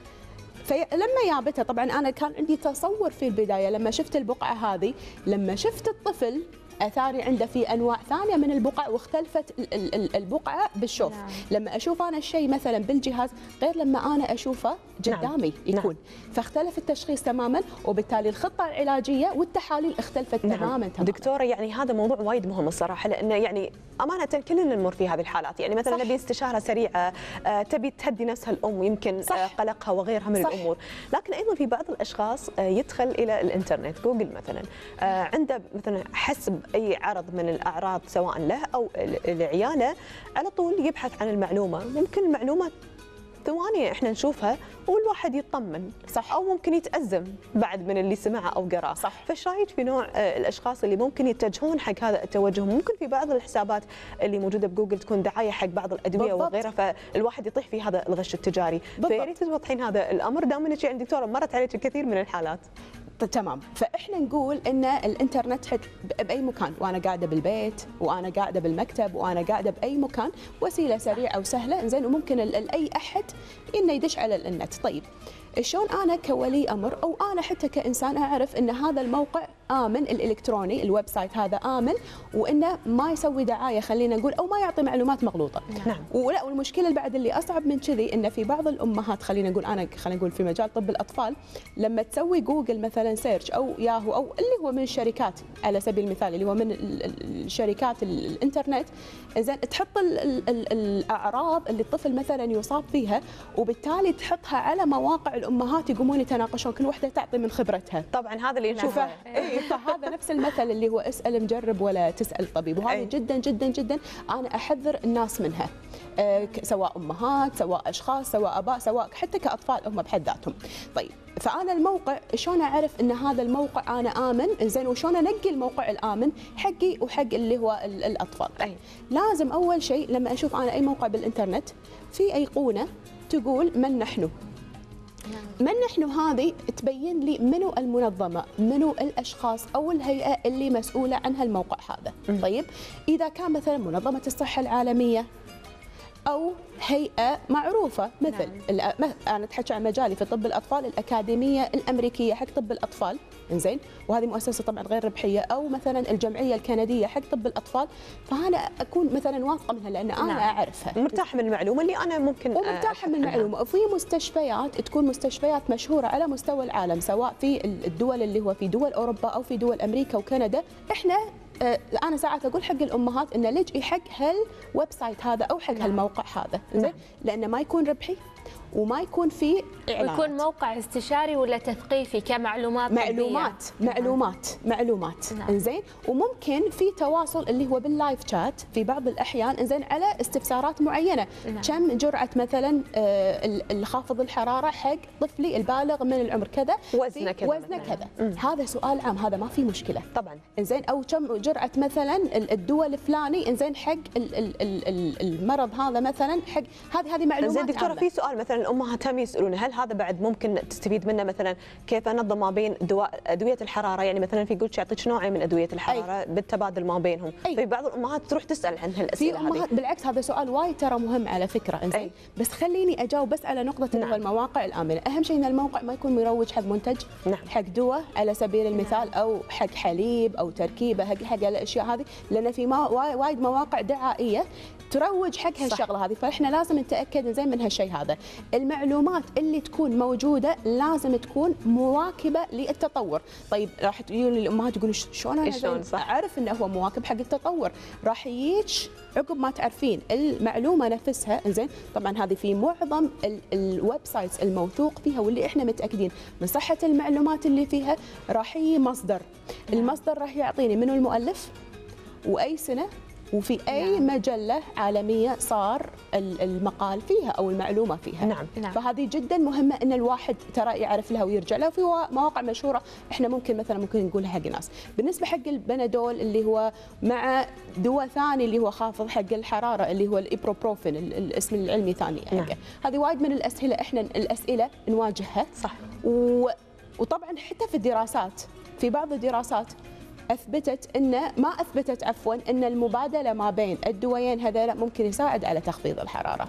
فلما جابتها طبعا أنا كان عندي تصور في البداية لما شفت البقعة هذه، لما شفت الطفل اثاري عنده في انواع ثانيه من البقع واختلفت البقعه بالشوف. نعم. لما اشوف انا الشيء مثلا بالجهاز غير لما انا اشوفه قدامي. نعم. يكون نعم. فاختلف التشخيص تماما، وبالتالي الخطه العلاجيه والتحاليل اختلفت. نعم. تماما تماما. دكتوره يعني هذا موضوع وايد مهم الصراحه، لانه يعني امانه كلنا نمر في هذه الحالات، يعني مثلا نبي استشاره سريعه، آه تبي تهدي نفسها الام يمكن آه قلقها وغيرها من صح. الامور، لكن ايضا في بعض الاشخاص آه يدخل الى الانترنت جوجل مثلا، آه عنده مثلا حسب اي عرض من الاعراض سواء له او لعياله، على طول يبحث عن المعلومه، ممكن المعلومه ثواني احنا نشوفها والواحد يطمن، صح، او ممكن يتأزم بعد من اللي سمعه او قراه، صح. فايش رايك في نوع الاشخاص اللي ممكن يتجهون حق هذا التوجه؟ ممكن في بعض الحسابات اللي موجوده بجوجل تكون دعايه حق بعض الادويه بالضبط. وغيرها، فالواحد يطيح في هذا الغش التجاري. فيا ريت توضحين هذا الامر، دام انك يعني دكتوره مرت عليك الكثير من الحالات. تمام، فاحنا نقول ان الانترنت حت باي مكان، وانا قاعده بالبيت وانا قاعده بالمكتب وانا قاعده باي مكان، وسيله سريعه وسهله، زين، وممكن اي احد انه يدش على النت. طيب شلون انا كولي امر او انا حتى كانسان اعرف ان هذا الموقع امن الالكتروني، الويب سايت هذا امن، وانه ما يسوي دعايه خلينا نقول او ما يعطي معلومات مغلوطه؟ نعم. ولا والمشكله اللي بعد اللي اصعب من كذي ان في بعض الامهات خلينا نقول انا خلينا نقول في مجال طب الاطفال، لما تسوي جوجل مثلا سيرش او ياهو او اللي هو من الشركات على سبيل المثال اللي هو من الشركات الانترنت، زين، تحط ال ال ال الاعراض اللي الطفل مثلا يصاب فيها، وبالتالي تحطها على مواقع الامهات يقومون يتناقشون، كل واحده تعطي من خبرتها. طبعا هذا اللي نشوفه. اي فهذا نفس المثل اللي هو اسال مجرب ولا تسال طبيب، وهذه جدا جدا جدا انا احذر الناس منها، أه سواء امهات سواء اشخاص سواء اباء سواء حتى كاطفال هم بحد ذاتهم. طيب فانا الموقع شلون اعرف ان هذا الموقع انا امن؟ زين، وشلون انقي الموقع الامن حقي وحق اللي هو الاطفال؟ أي. لازم اول شيء لما اشوف انا اي موقع بالانترنت في ايقونه تقول من نحن. من نحن هذه تبين لي منو المنظمة، منو الأشخاص أو الهيئة اللي مسؤولة عن هالموقع هذا. طيب إذا كان مثلا منظمة الصحة العالمية أو هيئة معروفة مثل نعم. أنا أتحكي عن مجالي في طب الأطفال، الأكاديمية الأمريكية حق طب الأطفال، إنزين، وهذه مؤسسة طبعا غير ربحية، أو مثلا الجمعية الكندية حق طب الأطفال، فأنا أكون مثلا واثقة منها لأن أنا نعم. أعرفها، مرتاحة من المعلومة اللي أنا ممكن ومرتاحة من المعلومة. وفي مستشفيات تكون مستشفيات مشهورة على مستوى العالم، سواء في الدول اللي هو في دول أوروبا أو في دول أمريكا وكندا. إحنا أنا ساعات أقول حق الأمهات إن لجئي حق هالويب سايت هذا أو حق هالموقع هذا، زين، لأنه ما يكون ربحي وما يكون فيه إعلانات. ويكون موقع استشاري ولا تثقيفي كمعلومات معلومات طبية. معلومات معلومات نعم. انزين، وممكن في تواصل اللي هو باللايف شات في بعض الأحيان، انزين، على استفسارات معينة. نعم. كم جرعة مثلا آه خافض الحرارة حق طفلي البالغ من العمر كذا، وزنه كذا، وزنه كذا. نعم. هذا سؤال عام، هذا ما في مشكلة طبعا، انزين، او كم جرعة مثلا الدواء الفلاني، انزين، حق المرض هذا مثلا، حق هذه هذه معلومات. زين دكتورة، في سؤال مثلا الامهات هم يسالون، هل هذا بعد ممكن تستفيد منه؟ مثلا كيف انظم ما بين دواء ادويه الحراره، يعني مثلا في يقول يعطيك نوعين من ادويه الحراره أي. بالتبادل ما بينهم. أي. في بعض الامهات تروح تسال عن هالاسئله في امهات هذه. بالعكس هذا سؤال وايد ترى مهم على فكره، انزين، بس خليني اجاوب بس على نقطه اللي نعم. هو المواقع الامنه. اهم شيء ان الموقع ما يكون مروج حق منتج، نعم. حق دواء على سبيل المثال، او حق حليب او تركيبه، حق حق الاشياء هذه، لان في وايد مواقع دعائيه تروج حق هالشغله هذه، فاحنا لازم نتاكد زين من هالشيء هذا. المعلومات اللي تكون موجوده لازم تكون مواكبه للتطور. طيب راح تقولون الامهات يقولون شلون انا شلون اعرف انه هو مواكب حق التطور؟ راح يجيك عقب ما تعرفين المعلومه نفسها. زين طبعا هذه في معظم الويب سايتس الموثوق فيها واللي احنا متاكدين من صحه المعلومات اللي فيها، راح يجي مصدر. المصدر راح يعطيني منو المؤلف واي سنه وفي اي نعم. مجله عالميه صار المقال فيها او المعلومه فيها. نعم. نعم. فهذه جدا مهمه ان الواحد ترى يعرف لها ويرجع لها. في مواقع مشهوره احنا ممكن مثلا ممكن نقولها حق الناس. بالنسبه حق البنادول اللي هو مع دواء ثاني اللي هو خافض حق الحراره اللي هو الايبروبروفين الاسم العلمي ثاني حقه. نعم. هذه وايد من الاسئله احنا الاسئله نواجهها. صح. و... وطبعا حتى في الدراسات في بعض الدراسات اثبتت ان ما اثبتت عفوا ان المبادله ما بين الدويين هذول ممكن يساعد على تخفيض الحراره.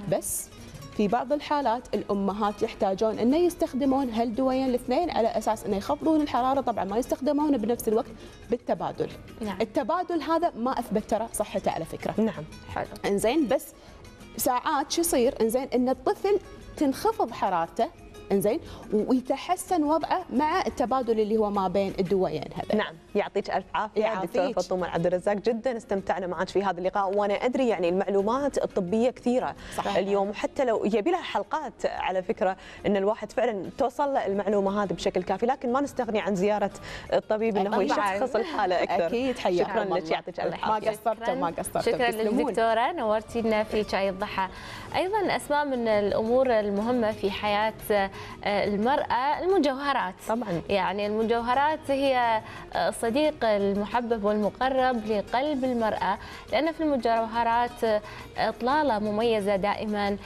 بس في بعض الحالات الامهات يحتاجون انه يستخدمون هالدويين الاثنين على اساس انه يخفضون الحراره، طبعا ما يستخدمونه بنفس الوقت بالتبادل. نعم. التبادل هذا ما اثبت ترى صحته على فكره. نعم. حلو. انزين بس ساعات شو يصير انزين ان الطفل تنخفض حرارته انزين ويتحسن وضعه مع التبادل اللي هو ما بين الدويين هذا. نعم. يعطيك الف عافيه دكتوره فاطمه عبد الرزاق، جدا استمتعنا معك في هذا اللقاء، وانا ادري يعني المعلومات الطبيه كثيره صح. اليوم حتى لو يبي لها حلقات على فكره ان الواحد فعلا توصل له المعلومه هذه بشكل كافي، لكن ما نستغني عن زياره الطبيب انه هو يشخص الحاله اكثر. اكيد حياك شكرا لك، يعطيك الف عافيه. ما قصرتوا ما قصرتوا. شكرا للدكتوره، نورتينا في شاي الضحى. ايضا اسماء من الامور المهمه في حياه المرأة المجوهرات. طبعا يعني المجوهرات هي الصديق المحبب والمقرب لقلب المرأة، لأن في المجوهرات إطلالة مميزة دائما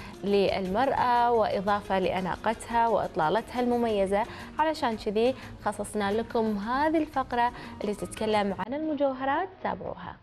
للمرأة وإضافة لأناقتها وإطلالتها المميزة. علشان كذي خصصنا لكم هذه الفقرة اللي تتكلم عن المجوهرات، تابعوها.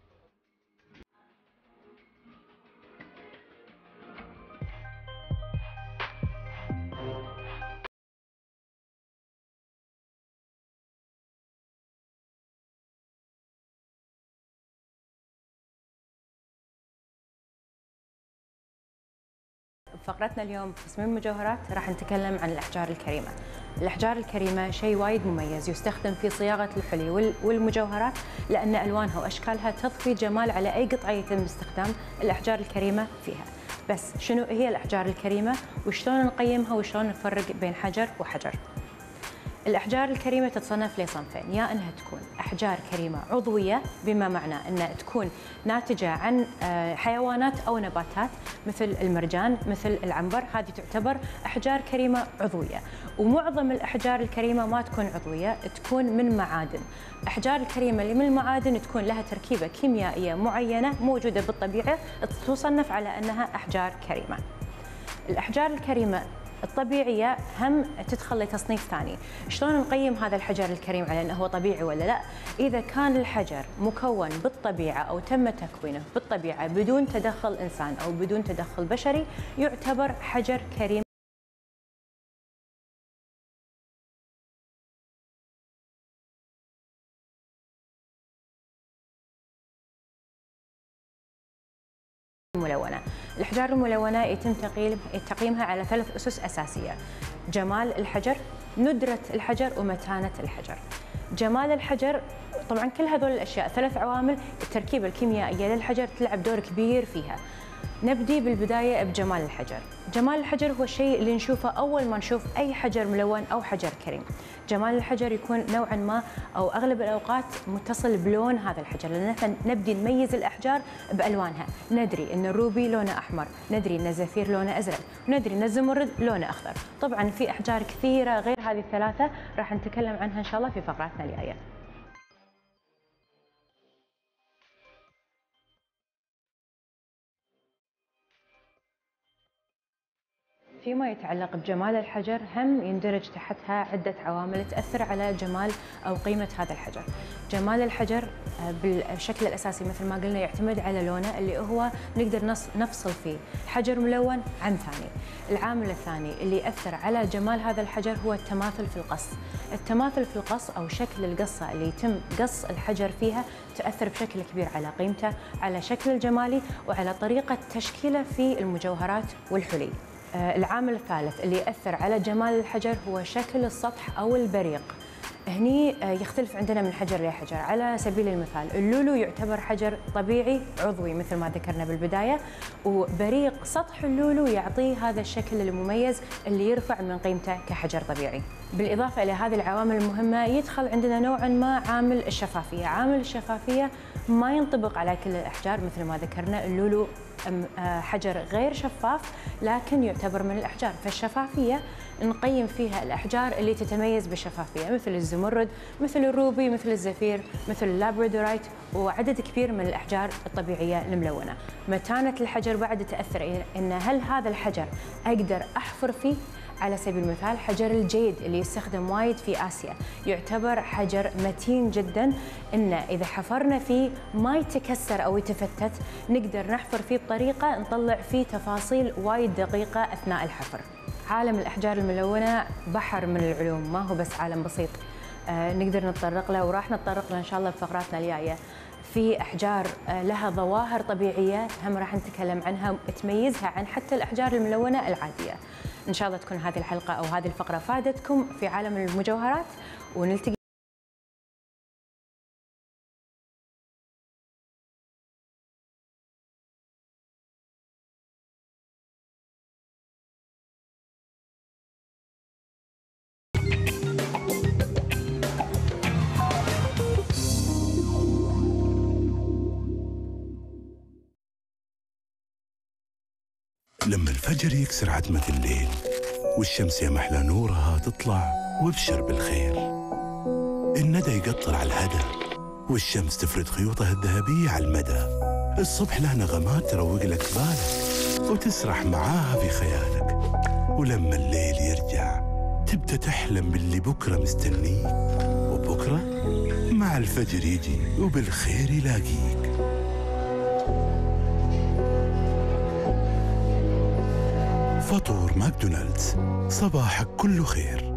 فقرتنا اليوم في تصميم المجوهرات راح نتكلم عن الأحجار الكريمة. الأحجار الكريمة شيء وايد مميز يستخدم في صياغة الحلي والمجوهرات، لأن ألوانها وأشكالها تضفي جمال على أي قطعة يتم استخدام الأحجار الكريمة فيها. بس شنو هي الأحجار الكريمة وشلون نقيمها وشلون نفرق بين حجر وحجر؟ الأحجار الكريمة تتصنف لصنفين، يا أنها تكون أحجار كريمة عضوية بما معنى أنها تكون ناتجة عن حيوانات أو نباتات مثل المرجان مثل العنبر، هذه تعتبر أحجار كريمة عضوية. ومعظم الأحجار الكريمة ما تكون عضوية، تكون من معادن. الأحجار الكريمة اللي من المعادن تكون لها تركيبة كيميائية معينة موجودة بالطبيعة تصنف على أنها أحجار كريمة. الأحجار الكريمة الطبيعية هم تدخل لتصنيف ثاني. شلون نقيم هذا الحجر الكريم على انه هو طبيعي ولا لا؟ اذا كان الحجر مكون بالطبيعة او تم تكوينه بالطبيعة بدون تدخل انسان او بدون تدخل بشري يعتبر حجر كريم ملونة. الأحجار الملونة يتم تقييم تقييمها على ثلاث أسس أساسية: جمال الحجر، ندرة الحجر، ومتانة الحجر. جمال الحجر طبعا كل هذول الأشياء ثلاث عوامل التركيبة الكيميائية للحجر تلعب دور كبير فيها. نبدي بالبداية بجمال الحجر. جمال الحجر هو الشيء اللي نشوفه أول ما نشوف أي حجر ملون أو حجر كريم. جمال الحجر يكون نوعا ما أو أغلب الأوقات متصل بلون هذا الحجر، لأن احنا نبدي نميز الأحجار بألوانها. ندري أن الروبي لونه أحمر، ندري أن الزفير لونه أزرق، وندري أن الزمرد لونه أخضر. طبعا في أحجار كثيرة غير هذه الثلاثة راح نتكلم عنها إن شاء الله في فقراتنا الجاية. فيما يتعلق بجمال الحجر هم يندرج تحتها عدة عوامل تأثر على جمال أو قيمة هذا الحجر. جمال الحجر بالشكل الأساسي مثل ما قلنا يعتمد على لونه اللي هو نقدر نفصل فيه حجر ملون عن ثاني. العامل الثاني اللي يأثر على جمال هذا الحجر هو التماثل في القص. التماثل في القص أو شكل القصة اللي يتم قص الحجر فيها تأثر بشكل كبير على قيمته، على شكل الجمالي وعلى طريقة تشكيله في المجوهرات والحلي. العامل الثالث اللي يأثر على جمال الحجر هو شكل السطح أو البريق. هني يختلف عندنا من حجر لحجر. على سبيل المثال اللولو يعتبر حجر طبيعي عضوي مثل ما ذكرنا بالبداية، وبريق سطح اللولو يعطيه هذا الشكل المميز اللي يرفع من قيمته كحجر طبيعي. بالإضافة إلى هذه العوامل المهمة يدخل عندنا نوعا ما عامل الشفافية. عامل الشفافية ما ينطبق على كل الأحجار مثل ما ذكرنا. اللولو حجر غير شفاف لكن يعتبر من الأحجار، فالشفافية نقيم فيها الأحجار اللي تتميز بالشفافية مثل الزمرد، مثل الروبي، مثل الزفير، مثل اللابرادورايت وعدد كبير من الأحجار الطبيعية الملونة. متانة الحجر بعد تأثر إن هل هذا الحجر أقدر أحفر فيه. على سبيل المثال حجر الجيد اللي يستخدم وايد في آسيا يعتبر حجر متين جدا، إنه إذا حفرنا فيه ما يتكسر أو يتفتت، نقدر نحفر فيه بطريقة نطلع فيه تفاصيل وايد دقيقة أثناء الحفر. عالم الأحجار الملونة بحر من العلوم، ما هو بس عالم بسيط آه نقدر نتطرق له، وراح نتطرق له إن شاء الله بفقراتنا الجاية. في أحجار لها ظواهر طبيعية هم راح نتكلم عنها تميزها عن حتى الأحجار الملونة العادية. إن شاء الله تكون هذه الحلقة أو هذه الفقرة فادتكم في عالم المجوهرات، ونلتقي لما الفجر يكسر عتمة الليل والشمس يا محلى نورها تطلع وابشر بالخير. الندى يقطر على الهدى والشمس تفرد خيوطها الذهبية على المدى. الصبح له نغمات تروق لك بالك وتسرح معاها في خيالك. ولما الليل يرجع تبدأ تحلم باللي بكرة مستنيك، وبكرة مع الفجر يجي وبالخير يلاقيك. فطور ماكدونالدز، صباحك كله خير.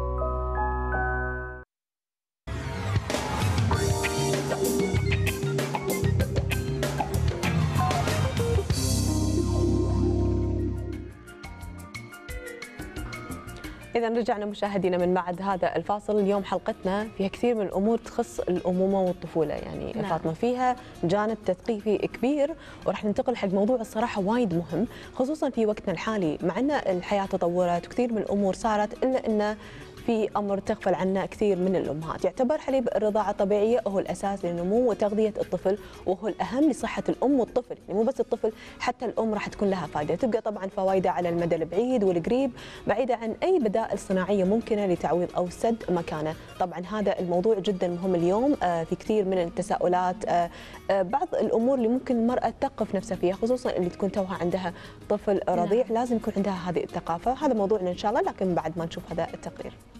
إذا رجعنا مشاهدينا من بعد هذا الفاصل. اليوم حلقتنا فيها كثير من الأمور تخص الأمومة والطفولة، يعني نعم. فاطمة فيها جانب تثقيفي كبير، وراح ننتقل حق موضوع الصراحة وايد مهم خصوصا في وقتنا الحالي، مع أن الحياة تطورت وكثير من الأمور صارت، إلا أن في أمر تغفل عنه كثير من الأمهات. يعتبر حليب الرضاعة الطبيعية هو الأساس لنمو وتغذية الطفل، وهو الأهم لصحة الأم والطفل، يعني مو بس الطفل حتى الأم راح تكون لها فائدة. تبقى طبعا فوائدها على المدى البعيد والقريب بعيدة عن أي بدائل صناعية ممكنة لتعويض أو سد مكانه. طبعا هذا الموضوع جدا مهم اليوم. آه في كثير من التساؤلات، آه آه بعض الأمور اللي ممكن المرأة تثقف نفسها فيها، خصوصا اللي تكون توها عندها طفل رضيع. نعم. لازم يكون عندها هذه الثقافة. هذا موضوعنا إن شاء الله، لكن بعد ما نشوف هذا التقرير.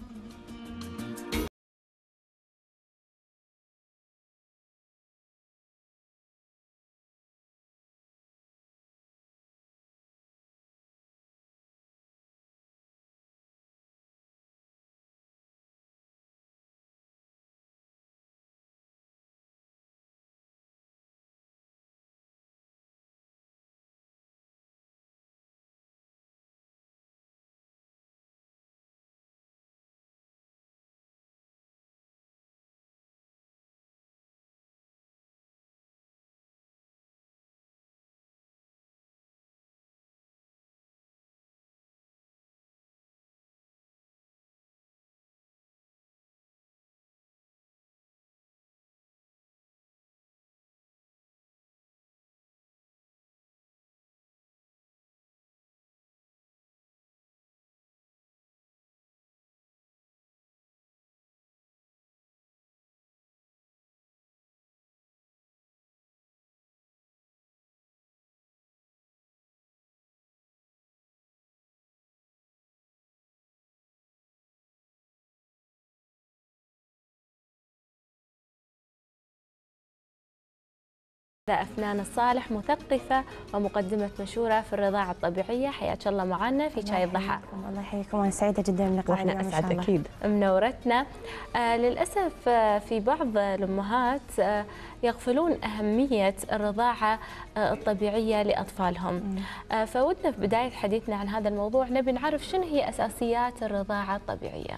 أفنان الصالح، مثقفة ومقدمة مشورة في الرضاعة الطبيعية، حياك الله معنا في شاي الضحى. الله يحييكم، أنا سعيدة جدا بلقائك. واحنا أسعد أكيد. منورتنا. آه للأسف آه في بعض الأمهات آه يغفلون أهمية الرضاعة آه الطبيعية لأطفالهم. آه فودنا في بداية حديثنا عن هذا الموضوع نبي نعرف شنو هي أساسيات الرضاعة الطبيعية.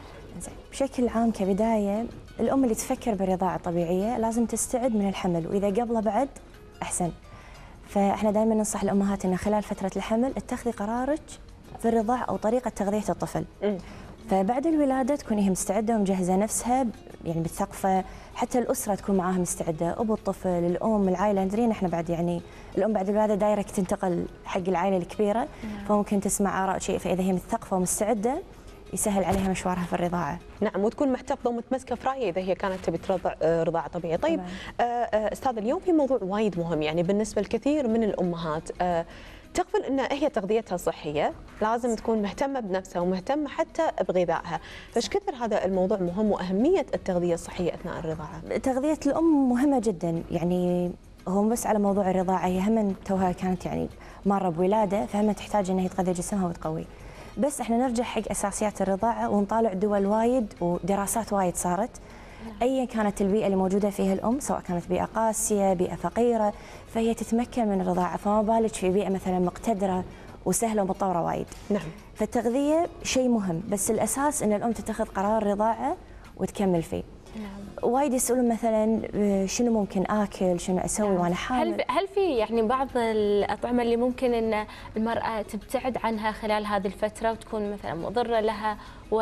بشكل عام كبداية الأم اللي تفكر بالرضاعة الطبيعية لازم تستعد من الحمل، وإذا قبله بعد أحسن. فإحنا دائما ننصح الأمهات أن خلال فترة الحمل اتخذي قرارك في الرضاعة أو طريقة تغذية الطفل. م. فبعد الولادة تكون هي مستعدة ومجهزة نفسها يعني بالثقفة، حتى الأسرة تكون معاها مستعدة، أبو الطفل، الأم، العائلة. ندري إحنا بعد يعني الأم بعد الولادة دايركت تنتقل حق العائلة الكبيرة، م. فممكن تسمع آراء شيء، فإذا هي متثقفة ومستعدة يسهل عليها مشوارها في الرضاعة. نعم، وتكون محتفظة ومتمسكة في رأيها إذا هي كانت تبي ترضع رضاعة طبيعية. طيب آه أستاذ، اليوم في موضوع وايد مهم يعني بالنسبة لكثير من الأمهات آه تغفل أن هي تغذيتها صحية، لازم تكون مهتمة بنفسها ومهتمة حتى بغذائها، فايش كثر هذا الموضوع مهم وأهمية التغذية الصحية أثناء الرضاعة؟ تغذية الأم مهمة جدا، يعني هو بس على موضوع الرضاعة، هي هم توها كانت يعني مرة بولادة، فهم تحتاج أنها تغذي جسمها وتقوي. بس احنا نرجع حق اساسيات الرضاعه ونطالع دول وايد ودراسات وايد صارت، ايا كانت البيئه اللي موجوده فيها الام، سواء كانت بيئه قاسيه، بيئه فقيره، فهي تتمكن من الرضاعه، فما بالك في بيئه مثلا مقتدره وسهله ومتطوره وايد. نعم. فالتغذيه شيء مهم، بس الاساس ان الام تتخذ قرار رضاعه وتكمل فيه. نعم. وايد يسألون مثلا شنو ممكن اكل، شنو اسوي نعم. وانا حامل. هل هل في يعني بعض الاطعمه اللي ممكن ان المراه تبتعد عنها خلال هذه الفتره وتكون مثلا مضره لها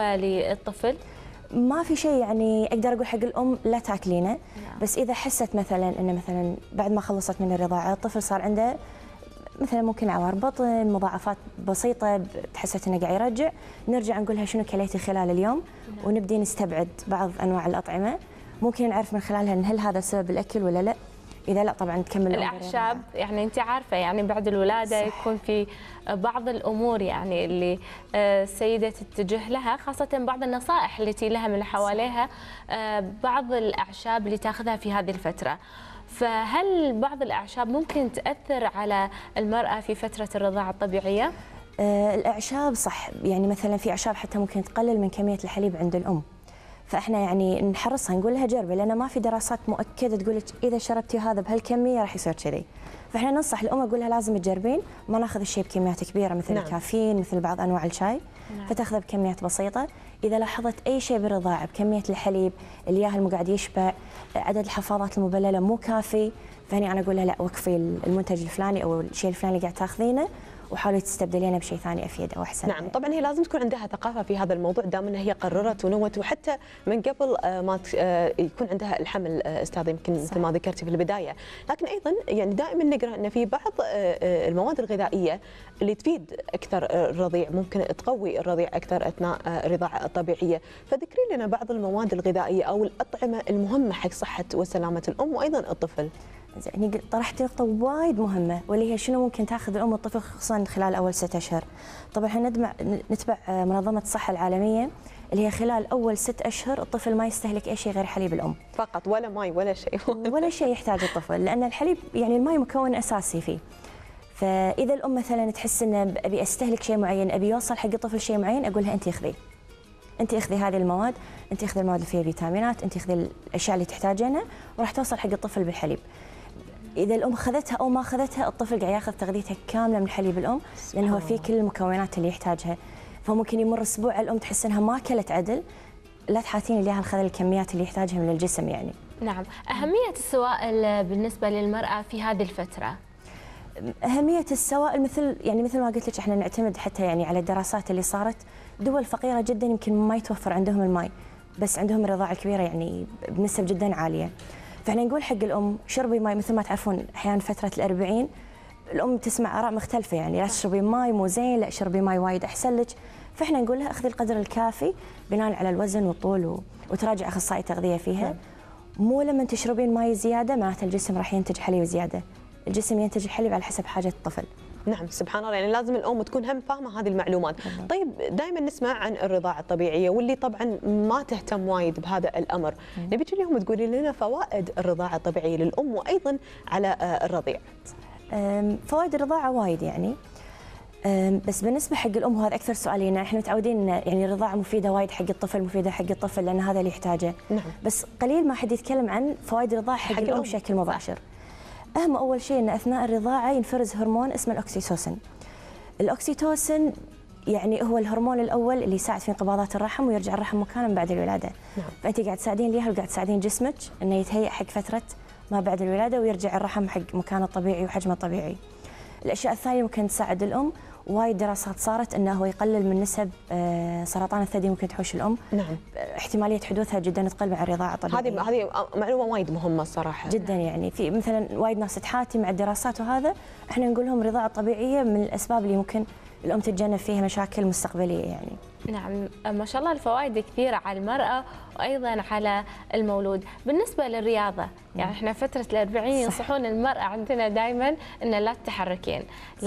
وللطفل؟ ما في شيء يعني اقدر اقول حق الام لا تاكلينه، نعم. بس اذا حست مثلا انه مثلا بعد ما خلصت من الرضاعه الطفل صار عنده مثلا ممكن عوار بطن، مضاعفات بسيطه، تحست انه قاعد يرجع، نرجع نقول لها شنو كليتي خلال اليوم، نعم. ونبدي نستبعد بعض انواع الاطعمه، ممكن نعرف من خلالها هل هذا سبب الاكل ولا لا. اذا لا طبعا نكمل. الاعشاب يعني انت عارفه يعني بعد الولاده صح. يكون في بعض الامور يعني اللي السيده تتجه لها، خاصه بعض النصائح التي لها من حواليها بعض الاعشاب اللي تاخذها في هذه الفتره. فهل بعض الأعشاب ممكن تأثر على المرأة في فترة الرضاعة الطبيعية؟ آه الأعشاب صح، يعني مثلا في أعشاب حتى ممكن تقلل من كمية الحليب عند الأم، فإحنا يعني نحرصها نقول لها جربي، لأن ما في دراسات مؤكدة تقول لك إذا شربتي هذا بهالكمية راح يصير كذي، فإحنا ننصح الأم أقول لها لازم تجربين، ما ناخذ الشيء بكميات كبيرة مثل نعم. الكافيين، مثل بعض أنواع الشاي، نعم. فتاخذه بكميات بسيطة. إذا لاحظت أي شيء بالرضاعة بكمية الحليب، الياهل مو قاعد يشبع، عدد الحفاضات المبللة مو كافي، فهني أنا أقول لها لا وقفي المنتج الفلاني أو الشيء الفلاني اللي قاعد تاخذينه وحاولي تستبدلينه بشيء ثاني افيد او احسن. نعم، طبعا هي لازم تكون عندها ثقافه في هذا الموضوع دام انها هي قررت ونوت، وحتى من قبل ما يكون عندها الحمل استاذ، يمكن مثل ما ذكرتي في البدايه، لكن ايضا يعني دائما نقرا ان في بعض المواد الغذائيه اللي تفيد اكثر الرضيع، ممكن تقوي الرضيع اكثر اثناء الرضاعه الطبيعيه، فذكري لنا بعض المواد الغذائيه او الاطعمه المهمه حق صحه وسلامه الام وايضا الطفل. يعني طرحت نقطة وايد مهمة، واللي هي شنو ممكن تاخذ الأم والطفل خصوصا خلال أول ست أشهر. طبعا احنا ندمع نتبع منظمة الصحة العالمية اللي هي خلال أول ست أشهر الطفل ما يستهلك أي شيء غير حليب الأم. فقط، ولا ماي ولا شيء. ولا شيء يحتاج الطفل، لأن الحليب يعني الماي مكون أساسي فيه. فإذا الأم مثلا تحس إن أبي أستهلك شيء معين، أبي يوصل حق الطفل شيء معين، أقول لها أنت اخذي. أنت اخذي هذه المواد، أنت اخذي المواد اللي فيها فيتامينات، أنت اخذي الأشياء اللي تحتاجينها، وراح توصل حق الطفل بالحليب. إذا الأم خذتها أو ما خذتها، الطفل قاعد ياخذ تغذيته كاملة من حليب الأم، لأنه هو فيه كل المكونات اللي يحتاجها. فممكن يمر أسبوع الأم تحس إنها ما أكلت عدل، لا تحاتين لها الخذ الكميات اللي يحتاجها من الجسم يعني. نعم، أهمية السوائل بالنسبة للمرأة في هذه الفترة. أهمية السوائل مثل يعني مثل ما قلت لك، احنا نعتمد حتى يعني على الدراسات اللي صارت، دول فقيرة جدا يمكن ما يتوفر عندهم الماء، بس عندهم الرضاعة الكبيرة يعني بنسب جدا عالية. فاحنا نقول حق الام شربي ماي، مثل ما تعرفون احيانا فتره الأربعين الام تسمع اراء مختلفه، يعني لا تشربي ماي مو زين، لا شربي ماي وايد احسن لك، فاحنا نقول لها اخذي القدر الكافي بناء على الوزن والطول و... وتراجع اخصائي تغذيه فيها. مو لما تشربين ماي زياده معناته الجسم راح ينتج حليب زياده، الجسم ينتج الحليب على حسب حاجه الطفل. نعم سبحان الله، يعني لازم الام تكون هم فاهمه هذه المعلومات. طيب دائما نسمع عن الرضاعه الطبيعيه واللي طبعا ما تهتم وايد بهذا الامر، نبيك اليوم تقولي لنا فوائد الرضاعه الطبيعيه للام وايضا على الرضيع. فوائد الرضاعه وايد يعني، بس بالنسبه حق الام وهذا اكثر سؤالين، احنا متعودين يعني الرضاعه مفيده وايد حق الطفل، مفيده حق الطفل لان هذا اللي يحتاجه. نعم. بس قليل ما حد يتكلم عن فوائد الرضاعه حق, حق الام بشكل مباشر. اهم اول شيء ان اثناء الرضاعه ينفرز هرمون اسمه الاكسيتوسين. الاكسيتوسين يعني هو الهرمون الاول اللي يساعد في انقباضات الرحم ويرجع الرحم مكانه من بعد الولاده. نعم. فانت قاعد تساعدين ليها وقاعد تساعدين جسمك انه يتهيأ حق فتره ما بعد الولاده ويرجع الرحم حق مكانه الطبيعي وحجمه الطبيعي. الاشياء الثانيه ممكن تساعد الام، وايد دراسات صارت انه هو يقلل من نسب سرطان الثدي ممكن تحوش الام. نعم. احتماليه حدوثها جدا تقل مع الرضاعه الطبيعيه. هذه هذه معلومه وايد مهمه الصراحه. جدا يعني في مثلا وايد ناس تحاتي مع الدراسات وهذا، احنا نقول لهم الرضاعه الطبيعيه من الاسباب اللي ممكن الام تتجنب فيها مشاكل مستقبليه يعني. نعم ما شاء الله الفوائد كثيرة على المرأة وأيضا على المولود. بالنسبة للرياضة يعني احنا فترة الأربعين ينصحون المرأة عندنا دائما أن لا تتحركين،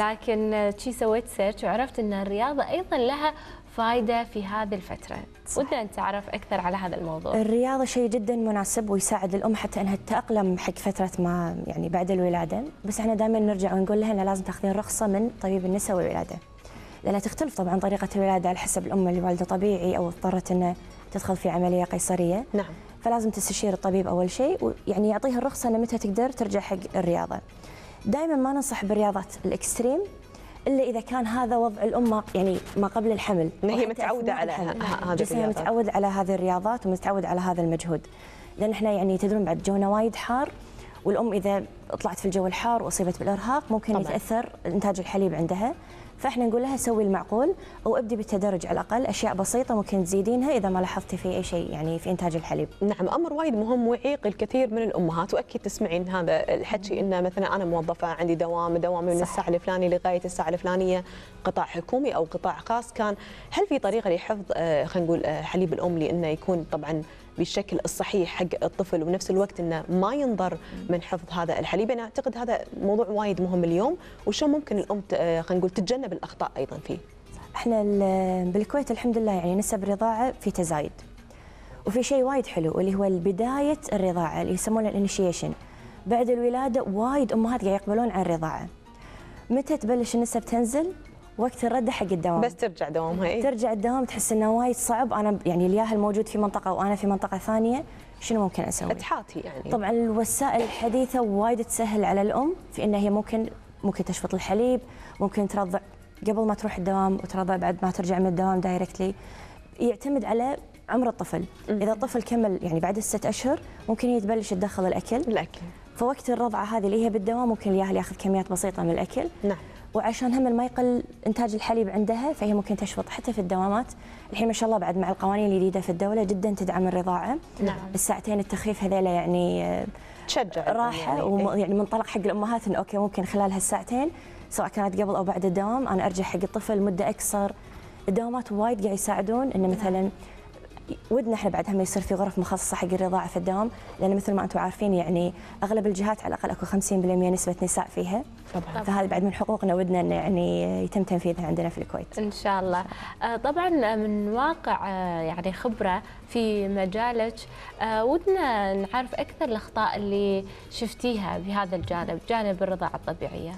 لكن شي سويت سيرش وعرفت أن الرياضة أيضا لها فائدة في هذه الفترة. ودنا نتعرف أكثر على هذا الموضوع. الرياضة شيء جدا مناسب ويساعد الأم حتى أنها تتأقلم حق فترة ما يعني بعد الولادة، بس احنا دائما نرجع ونقول لها أنها لازم تاخذين رخصة من طبيب النساء والولادة، لأنها تختلف طبعا طريقة الولادة على حسب الأم اللي والدة طبيعي أو اضطرت أنها تدخل في عملية قيصرية. نعم. فلازم تستشير الطبيب أول شيء ويعني يعطيها الرخصة أن متى تقدر ترجع حق الرياضة. دائما ما ننصح بالرياضات الإكستريم إلا إذا كان هذا وضع الأم يعني ما قبل الحمل، هي متعودة على هذه الرياضات، جسمها متعود على هذه الرياضات ومتعود على هذا المجهود، لأن احنا يعني تدرون بعد جونا وايد حار، والأم إذا طلعت في الجو الحار وأصيبت بالإرهاق ممكن طبعا يتأثر إنتاج الحليب عندها. فاحنا نقول لها سوي المعقول او ابدي بالتدرج على الاقل، اشياء بسيطه ممكن تزيدينها اذا ما لاحظتي في اي شيء يعني في انتاج الحليب. نعم امر وايد مهم ويعيق الكثير من الامهات، واكيد تسمعين هذا الحكي انه مثلا انا موظفه عندي دوام دوامي من الساعه الفلانيه لغايه الساعه الفلانيه، قطاع حكومي او قطاع خاص كان، هل في طريقه لحفظ آه خلينا نقول آه حليب الام لانه يكون طبعا بالشكل الصحيح حق الطفل وبنفس الوقت انه ما ينضر من حفظ هذا الحليب؟ انا اعتقد هذا موضوع وايد مهم اليوم، وشو ممكن الام خلينا نقول تتجنب الاخطاء ايضا فيه؟ احنا بالكويت الحمد لله يعني نسب الرضاعه في تزايد، وفي شيء وايد حلو اللي هو بدايه الرضاعه اللي يسمونه الانيشيشن. بعد الولاده وايد امهات قاعد يقبلون عن الرضاعه. متى تبلش النسب تنزل؟ وقت الرده حق الدوام، بس ترجع دوامها. إيه؟ ترجع الدوام تحس انه وايد صعب، انا يعني الياهل موجود في منطقه وانا في منطقه ثانيه، شنو ممكن اسوي؟ تحاتي يعني. طبعا الوسائل الحديثه وايد تسهل على الام في انها هي ممكن ممكن تشفط الحليب، ممكن ترضع قبل ما تروح الدوام وترضع بعد ما ترجع من الدوام دايركتلي. يعتمد على عمر الطفل، اذا الطفل كمل يعني بعد الست اشهر ممكن هي تبلش تدخل الاكل. الاكل. فوقت الرضعه هذه اللي هي بالدوام ممكن الياهل ياخذ كميات بسيطه من الاكل. نعم. وعشان هم ما يقل انتاج الحليب عندها فهي ممكن تشفط حتى في الدوامات. الحين ما شاء الله بعد مع القوانين الجديده في الدوله جدا تدعم الرضاعه. نعم. الساعتين التخفيف هذيلا يعني تشجع راحه يعني ويعني منطلق حق الامهات انه اوكي ممكن خلال هالساعتين سواء كانت قبل او بعد الدوام انا ارجع حق الطفل مده اقصر. الدوامات وايد قاعد يساعدون انه مثلا ودنا احنا بعد هم يصير في غرف مخصصه حق الرضاعه في الدوام، لان مثل ما انتم عارفين يعني اغلب الجهات على الاقل اكو خمسين بالمئة نسبه نساء فيها. طبعا. فهذا بعد من حقوقنا ودنا انه يعني يتم تنفيذها عندنا في الكويت. ان شاء الله. طبعا من واقع يعني خبره في مجالك ودنا نعرف اكثر الاخطاء اللي شفتيها بهذا الجانب، جانب الرضاعه الطبيعيه.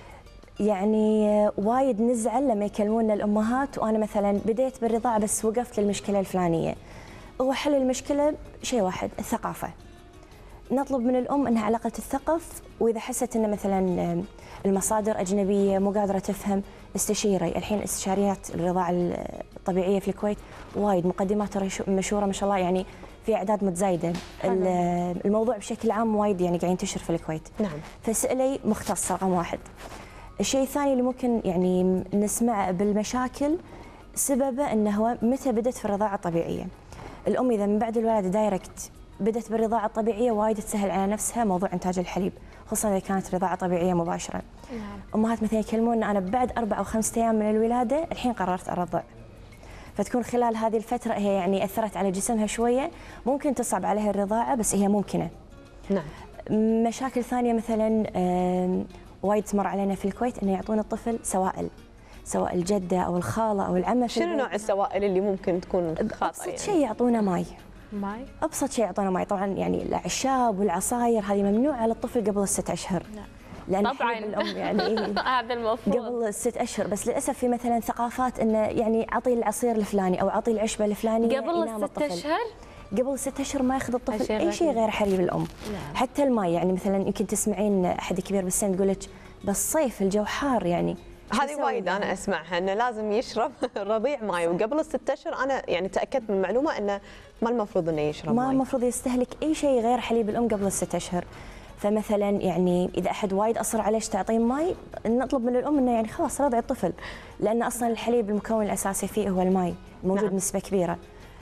يعني وايد نزعل لما يكلمونا الامهات وانا مثلا بديت بالرضاعه بس وقفت للمشكله الفلانيه. هو حل المشكله شيء واحد، الثقافه. نطلب من الام انها على الاقل تتثقف، واذا حست ان مثلا المصادر اجنبيه مو قادره تفهم استشيري. الحين استشاريات الرضاعه الطبيعيه في الكويت وايد، مقدمات مشهوره ما شاء الله، يعني في اعداد متزايده. الموضوع بشكل عام وايد يعني قاعد ينتشر في الكويت. نعم. فسألي مختص رقم واحد. الشيء الثاني اللي ممكن يعني نسمعه بالمشاكل سببه انه هو متى بدت في الرضاعه الطبيعيه. الام اذا من بعد الولاده دايركت بدت بالرضاعه الطبيعيه وايد تسهل على نفسها موضوع انتاج الحليب، خصوصا اذا كانت رضاعه طبيعيه مباشره. نعم. امهات مثلا يكلمونا انا بعد اربع او خمسة ايام من الولاده الحين قررت ارضع. فتكون خلال هذه الفتره هي يعني اثرت على جسمها شويه، ممكن تصعب عليها الرضاعه بس هي ممكنه. نعم. مشاكل ثانيه مثلا وايد تمر علينا في الكويت انه يعطون الطفل سوائل، سواء الجده او الخاله او العمه. شنو نوع السوائل اللي ممكن تكون خاطئه؟ ابسط يعني؟ شيء يعطونه ماي. ماي؟ ابسط شيء يعطونه ماي. طبعا يعني الاعشاب والعصاير هذه ممنوع على الطفل قبل الست اشهر. لا. لان طبعاً. حليب الام يعني هذا المفروض قبل الست اشهر، بس للاسف في مثلا ثقافات انه يعني اعطي العصير الفلاني او اعطي العشبه الفلانيه قبل الست اشهر. قبل الست اشهر ما ياخذ الطفل أشياء اي شيء غير حليب الام. نعم. حتى الماء يعني مثلا يمكن تسمعين احد كبير بالسن يقول لك بس صيف الجو حار يعني. هذه وايد انا اسمعها انه لازم يشرب رضيع ماي، وقبل الست اشهر انا يعني تاكدت من المعلومه انه ما المفروض انه يشرب ما ماي. المفروض يستهلك اي شيء غير حليب الام قبل الست اشهر. فمثلا يعني اذا احد وايد اصر عليش تعطيه ماي، نطلب من الام انه يعني خلاص رضع الطفل، لان اصلا الحليب المكون الاساسي فيه هو الماي، موجود نعم. نسبه كبيره.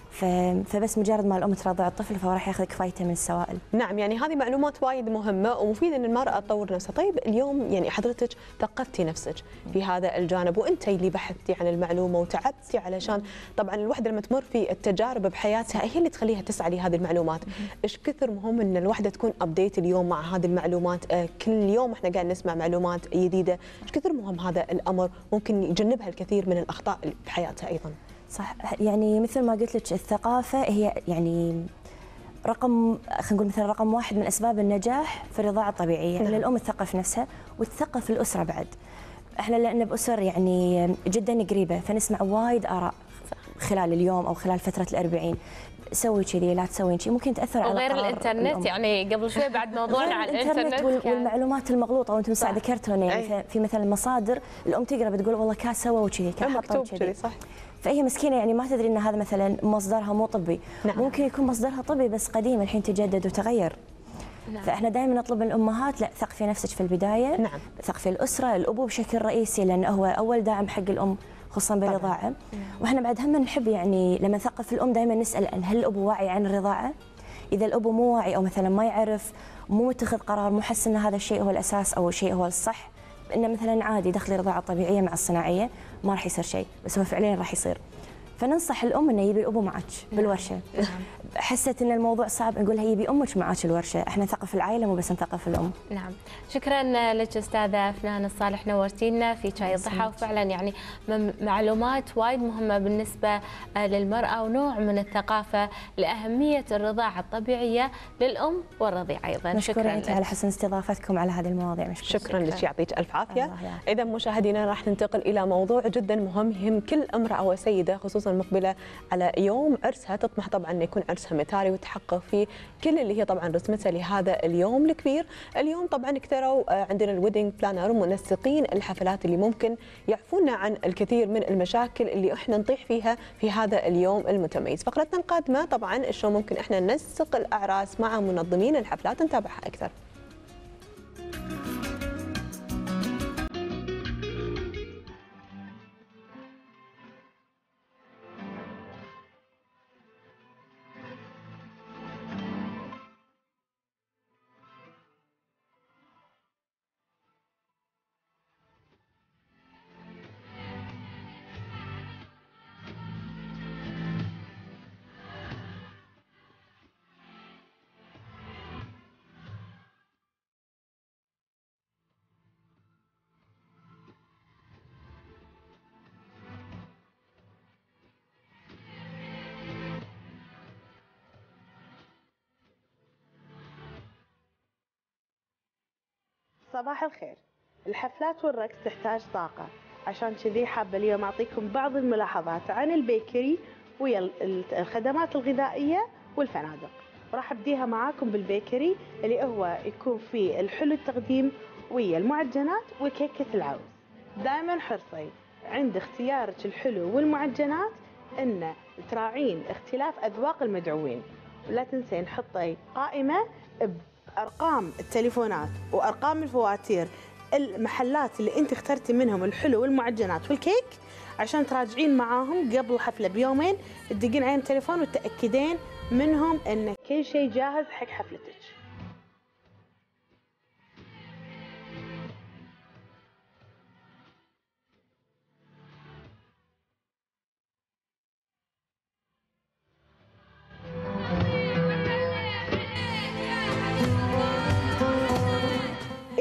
فبس مجرد ما الام ترضع الطفل فهو راح ياخذ كفايته من السوائل. نعم، يعني هذه معلومات وايد مهمه ومفيده ان المراه تطور نفسها. طيب اليوم يعني حضرتك ثقفتي نفسك في هذا الجانب، وانت اللي بحثتي عن المعلومه وتعبتي علشان طبعا الوحده لما تمر في التجارب بحياتها هي اللي تخليها تسعى لهذه المعلومات. ايش كثر مهم ان الوحده تكون ابديت اليوم مع هذه المعلومات، آه كل يوم احنا قاعد نسمع معلومات جديده، ايش كثر مهم هذا الامر، ممكن يجنبها الكثير من الاخطاء اللي بحياتها ايضا. صح، يعني مثل ما قلت لك الثقافة هي يعني رقم، خلينا نقول مثلا رقم واحد من أسباب النجاح في الرضاعة الطبيعية، يعني الأم تثقف نفسها وتثقف الأسرة بعد. احنا لأن بأسر يعني جدا قريبة فنسمع وايد آراء خلال اليوم أو خلال فترة الأربعين، سوي كذي لا تسوين شيء، ممكن تأثر على وغير قرار الانترنت الأم. يعني قبل شوي بعد موضوعنا عن الانترنت وال- كان. والمعلومات المغلوطة وانتم مساء ذكرتون يعني في مثلا مصادر الأم تقرأ بتقول والله كان سوى وكذي كان حطوا مكتوب كذي كذي صح. فهي مسكينه يعني ما تدري ان هذا مثلا مصدرها مو طبي. نعم. ممكن يكون مصدرها طبي بس قديم الحين تجدد وتغير. نعم. فاحنا دائما نطلب من الامهات لا ثقفي نفسك في البدايه. نعم. ثقفي الاسره، الابو بشكل رئيسي لانه هو اول داعم حق الام خصوصا بالرضاعه. نعم. واحنا بعد هم نحب يعني لما نثقف الام دائما نسال ان هل الابو واعي عن الرضاعه؟ اذا الابو مو واعي او مثلا ما يعرف، مو متخذ قرار، مو حس ان هذا الشيء هو الاساس او الشيء هو الصح، انه مثلا عادي دخلي رضاعه طبيعيه مع الصناعيه ما راح يصير شيء، بس هو فعليا راح يصير. فننصح الام انه يبي الابو معك بالورشه. نعم. حست ان الموضوع صعب نقول لها يبي امك معك الورشه، احنا نثقف العائله مو بس نثقف الام. نعم، شكرا لك استاذه فنان الصالح، نورتينا في شاي الضحى، وفعلا يعني معلومات وايد مهمه بالنسبه للمراه ونوع من الثقافه لاهميه الرضاعه الطبيعيه للام والرضيع ايضا. شكرا انت على حسن استضافتكم على هذه المواضيع. مشكور. شكرا لك، يعطيك الف عافيه. اذا مشاهدينا راح ننتقل الى موضوع جدا مهم يهم كل امراه وسيده، خصوصا مقبله على يوم عرسها، تطمح طبعا ان يكون عرسها مثالي وتحقق فيه كل اللي هي طبعا رسمتها لهذا اليوم الكبير. اليوم طبعا كثروا عندنا الويدنج بلانر ومنسقين الحفلات اللي ممكن يعفونا عن الكثير من المشاكل اللي احنا نطيح فيها في هذا اليوم المتميز. فقرتنا القادمه طبعا شلون ممكن احنا ننسق الاعراس مع منظمين الحفلات، نتابعها اكثر. صباح الخير. الحفلات والرقص تحتاج طاقة، عشان كذي حابة اليوم أعطيكم بعض الملاحظات عن البيكري ويا الخدمات الغذائية والفنادق. وراح أبديها معاكم بالبيكري اللي هو يكون فيه الحلو التقديم ويا المعجنات وكيكة العوز. دائما حرصي عند اختيارك الحلو والمعجنات إن تراعين اختلاف أذواق المدعوين، ولا تنسين حطي قائمة بأرقام التليفونات وأرقام الفواتير المحلات اللي انت اخترتي منهم الحلو والمعجنات والكيك، عشان تراجعين معاهم قبل الحفلة بيومين، تدقين عليهم التليفون وتأكدين منهم ان كل شيء جاهز حق حفلتك.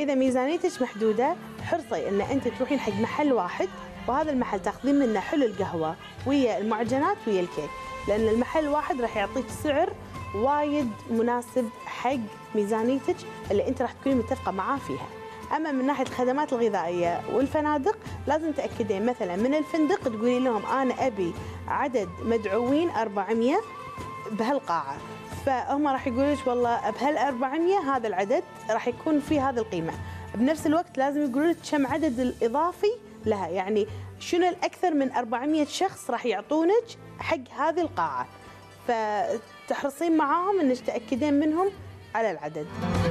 فاذا ميزانيتك محدوده حرصي ان انت تروحين حق محل واحد، وهذا المحل تاخذين منه حلو القهوه ويا المعجنات ويا الكيك، لان المحل واحد راح يعطيك سعر وايد مناسب حق ميزانيتك اللي انت راح تكوني متفقه معاه فيها. اما من ناحيه الخدمات الغذائيه والفنادق لازم تاكدين مثلا من الفندق تقولي لهم انا ابي عدد مدعوين أربعمية بهالقاعه، فهم راح يقولوا لك والله بهال أربعمية هذا العدد راح يكون فيه هذه القيمه. بنفس الوقت لازم يقولوا لك كم عدد الاضافي لها، يعني شنو الاكثر من أربعمية شخص راح يعطونك حق هذه القاعه، فتحرصين معاهم انك تاكدين منهم على العدد.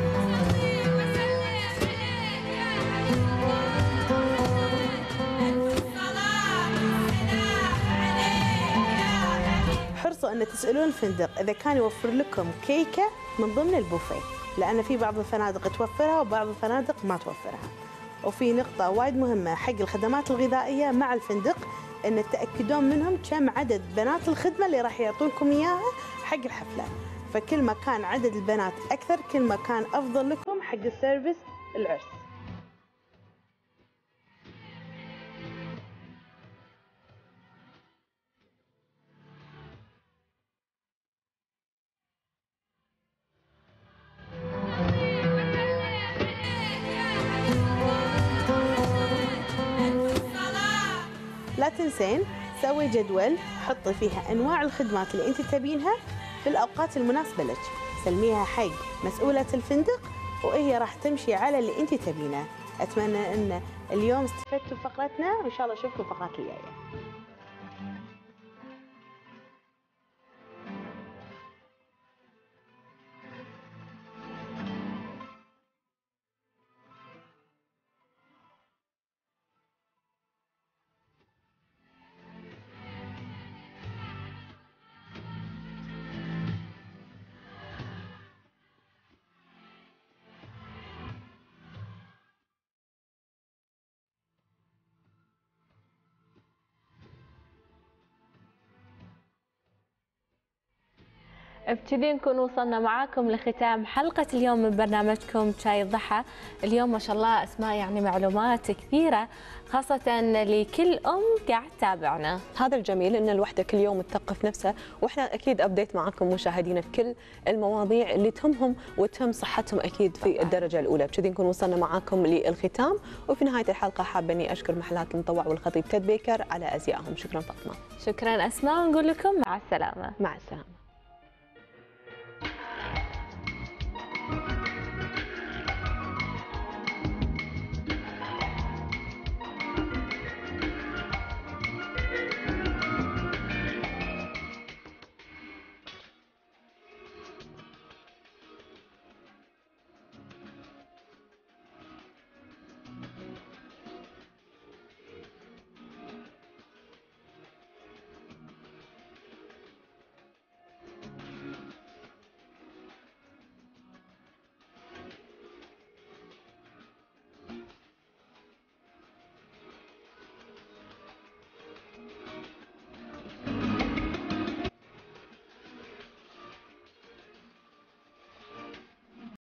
حرصوا ان تسالون الفندق اذا كان يوفر لكم كيكه من ضمن البوفيه، لان في بعض الفنادق توفرها وبعض الفنادق ما توفرها. وفي نقطه وايد مهمه حق الخدمات الغذائيه مع الفندق، ان تاكدون منهم كم عدد بنات الخدمه اللي راح يعطونكم اياها حق الحفله، فكل ما كان عدد البنات اكثر كل ما كان افضل لكم حق السيرفيس العرس. لا تنسين سوي جدول حطي فيها انواع الخدمات اللي انت تبينها في الاوقات المناسبه لك، سلميها حق مسؤوله الفندق وهي راح تمشي على اللي انت تبينه. اتمنى ان اليوم استفدتوا بفقرتنا وان شاء الله اشوفكم الفقرات الجايه. بكذي نكون وصلنا معاكم لختام حلقة اليوم من برنامجكم شاي الضحى. اليوم ما شاء الله أسماء يعني معلومات كثيرة خاصة لكل أم قاعد تتابعنا. هذا الجميل إن الوحدة كل يوم تثقف نفسها، وإحنا أكيد أبديت معاكم مشاهدينا بكل المواضيع اللي تهمهم وتهم صحتهم أكيد في الدرجة الأولى. بكذي نكون وصلنا معاكم للختام، وفي نهاية الحلقة حابة إني أشكر محلات المطوع والخطيب تد بيكر على أزيائهم. شكرا فاطمة. شكرا أسماء، ونقول لكم مع السلامة. مع السلامة.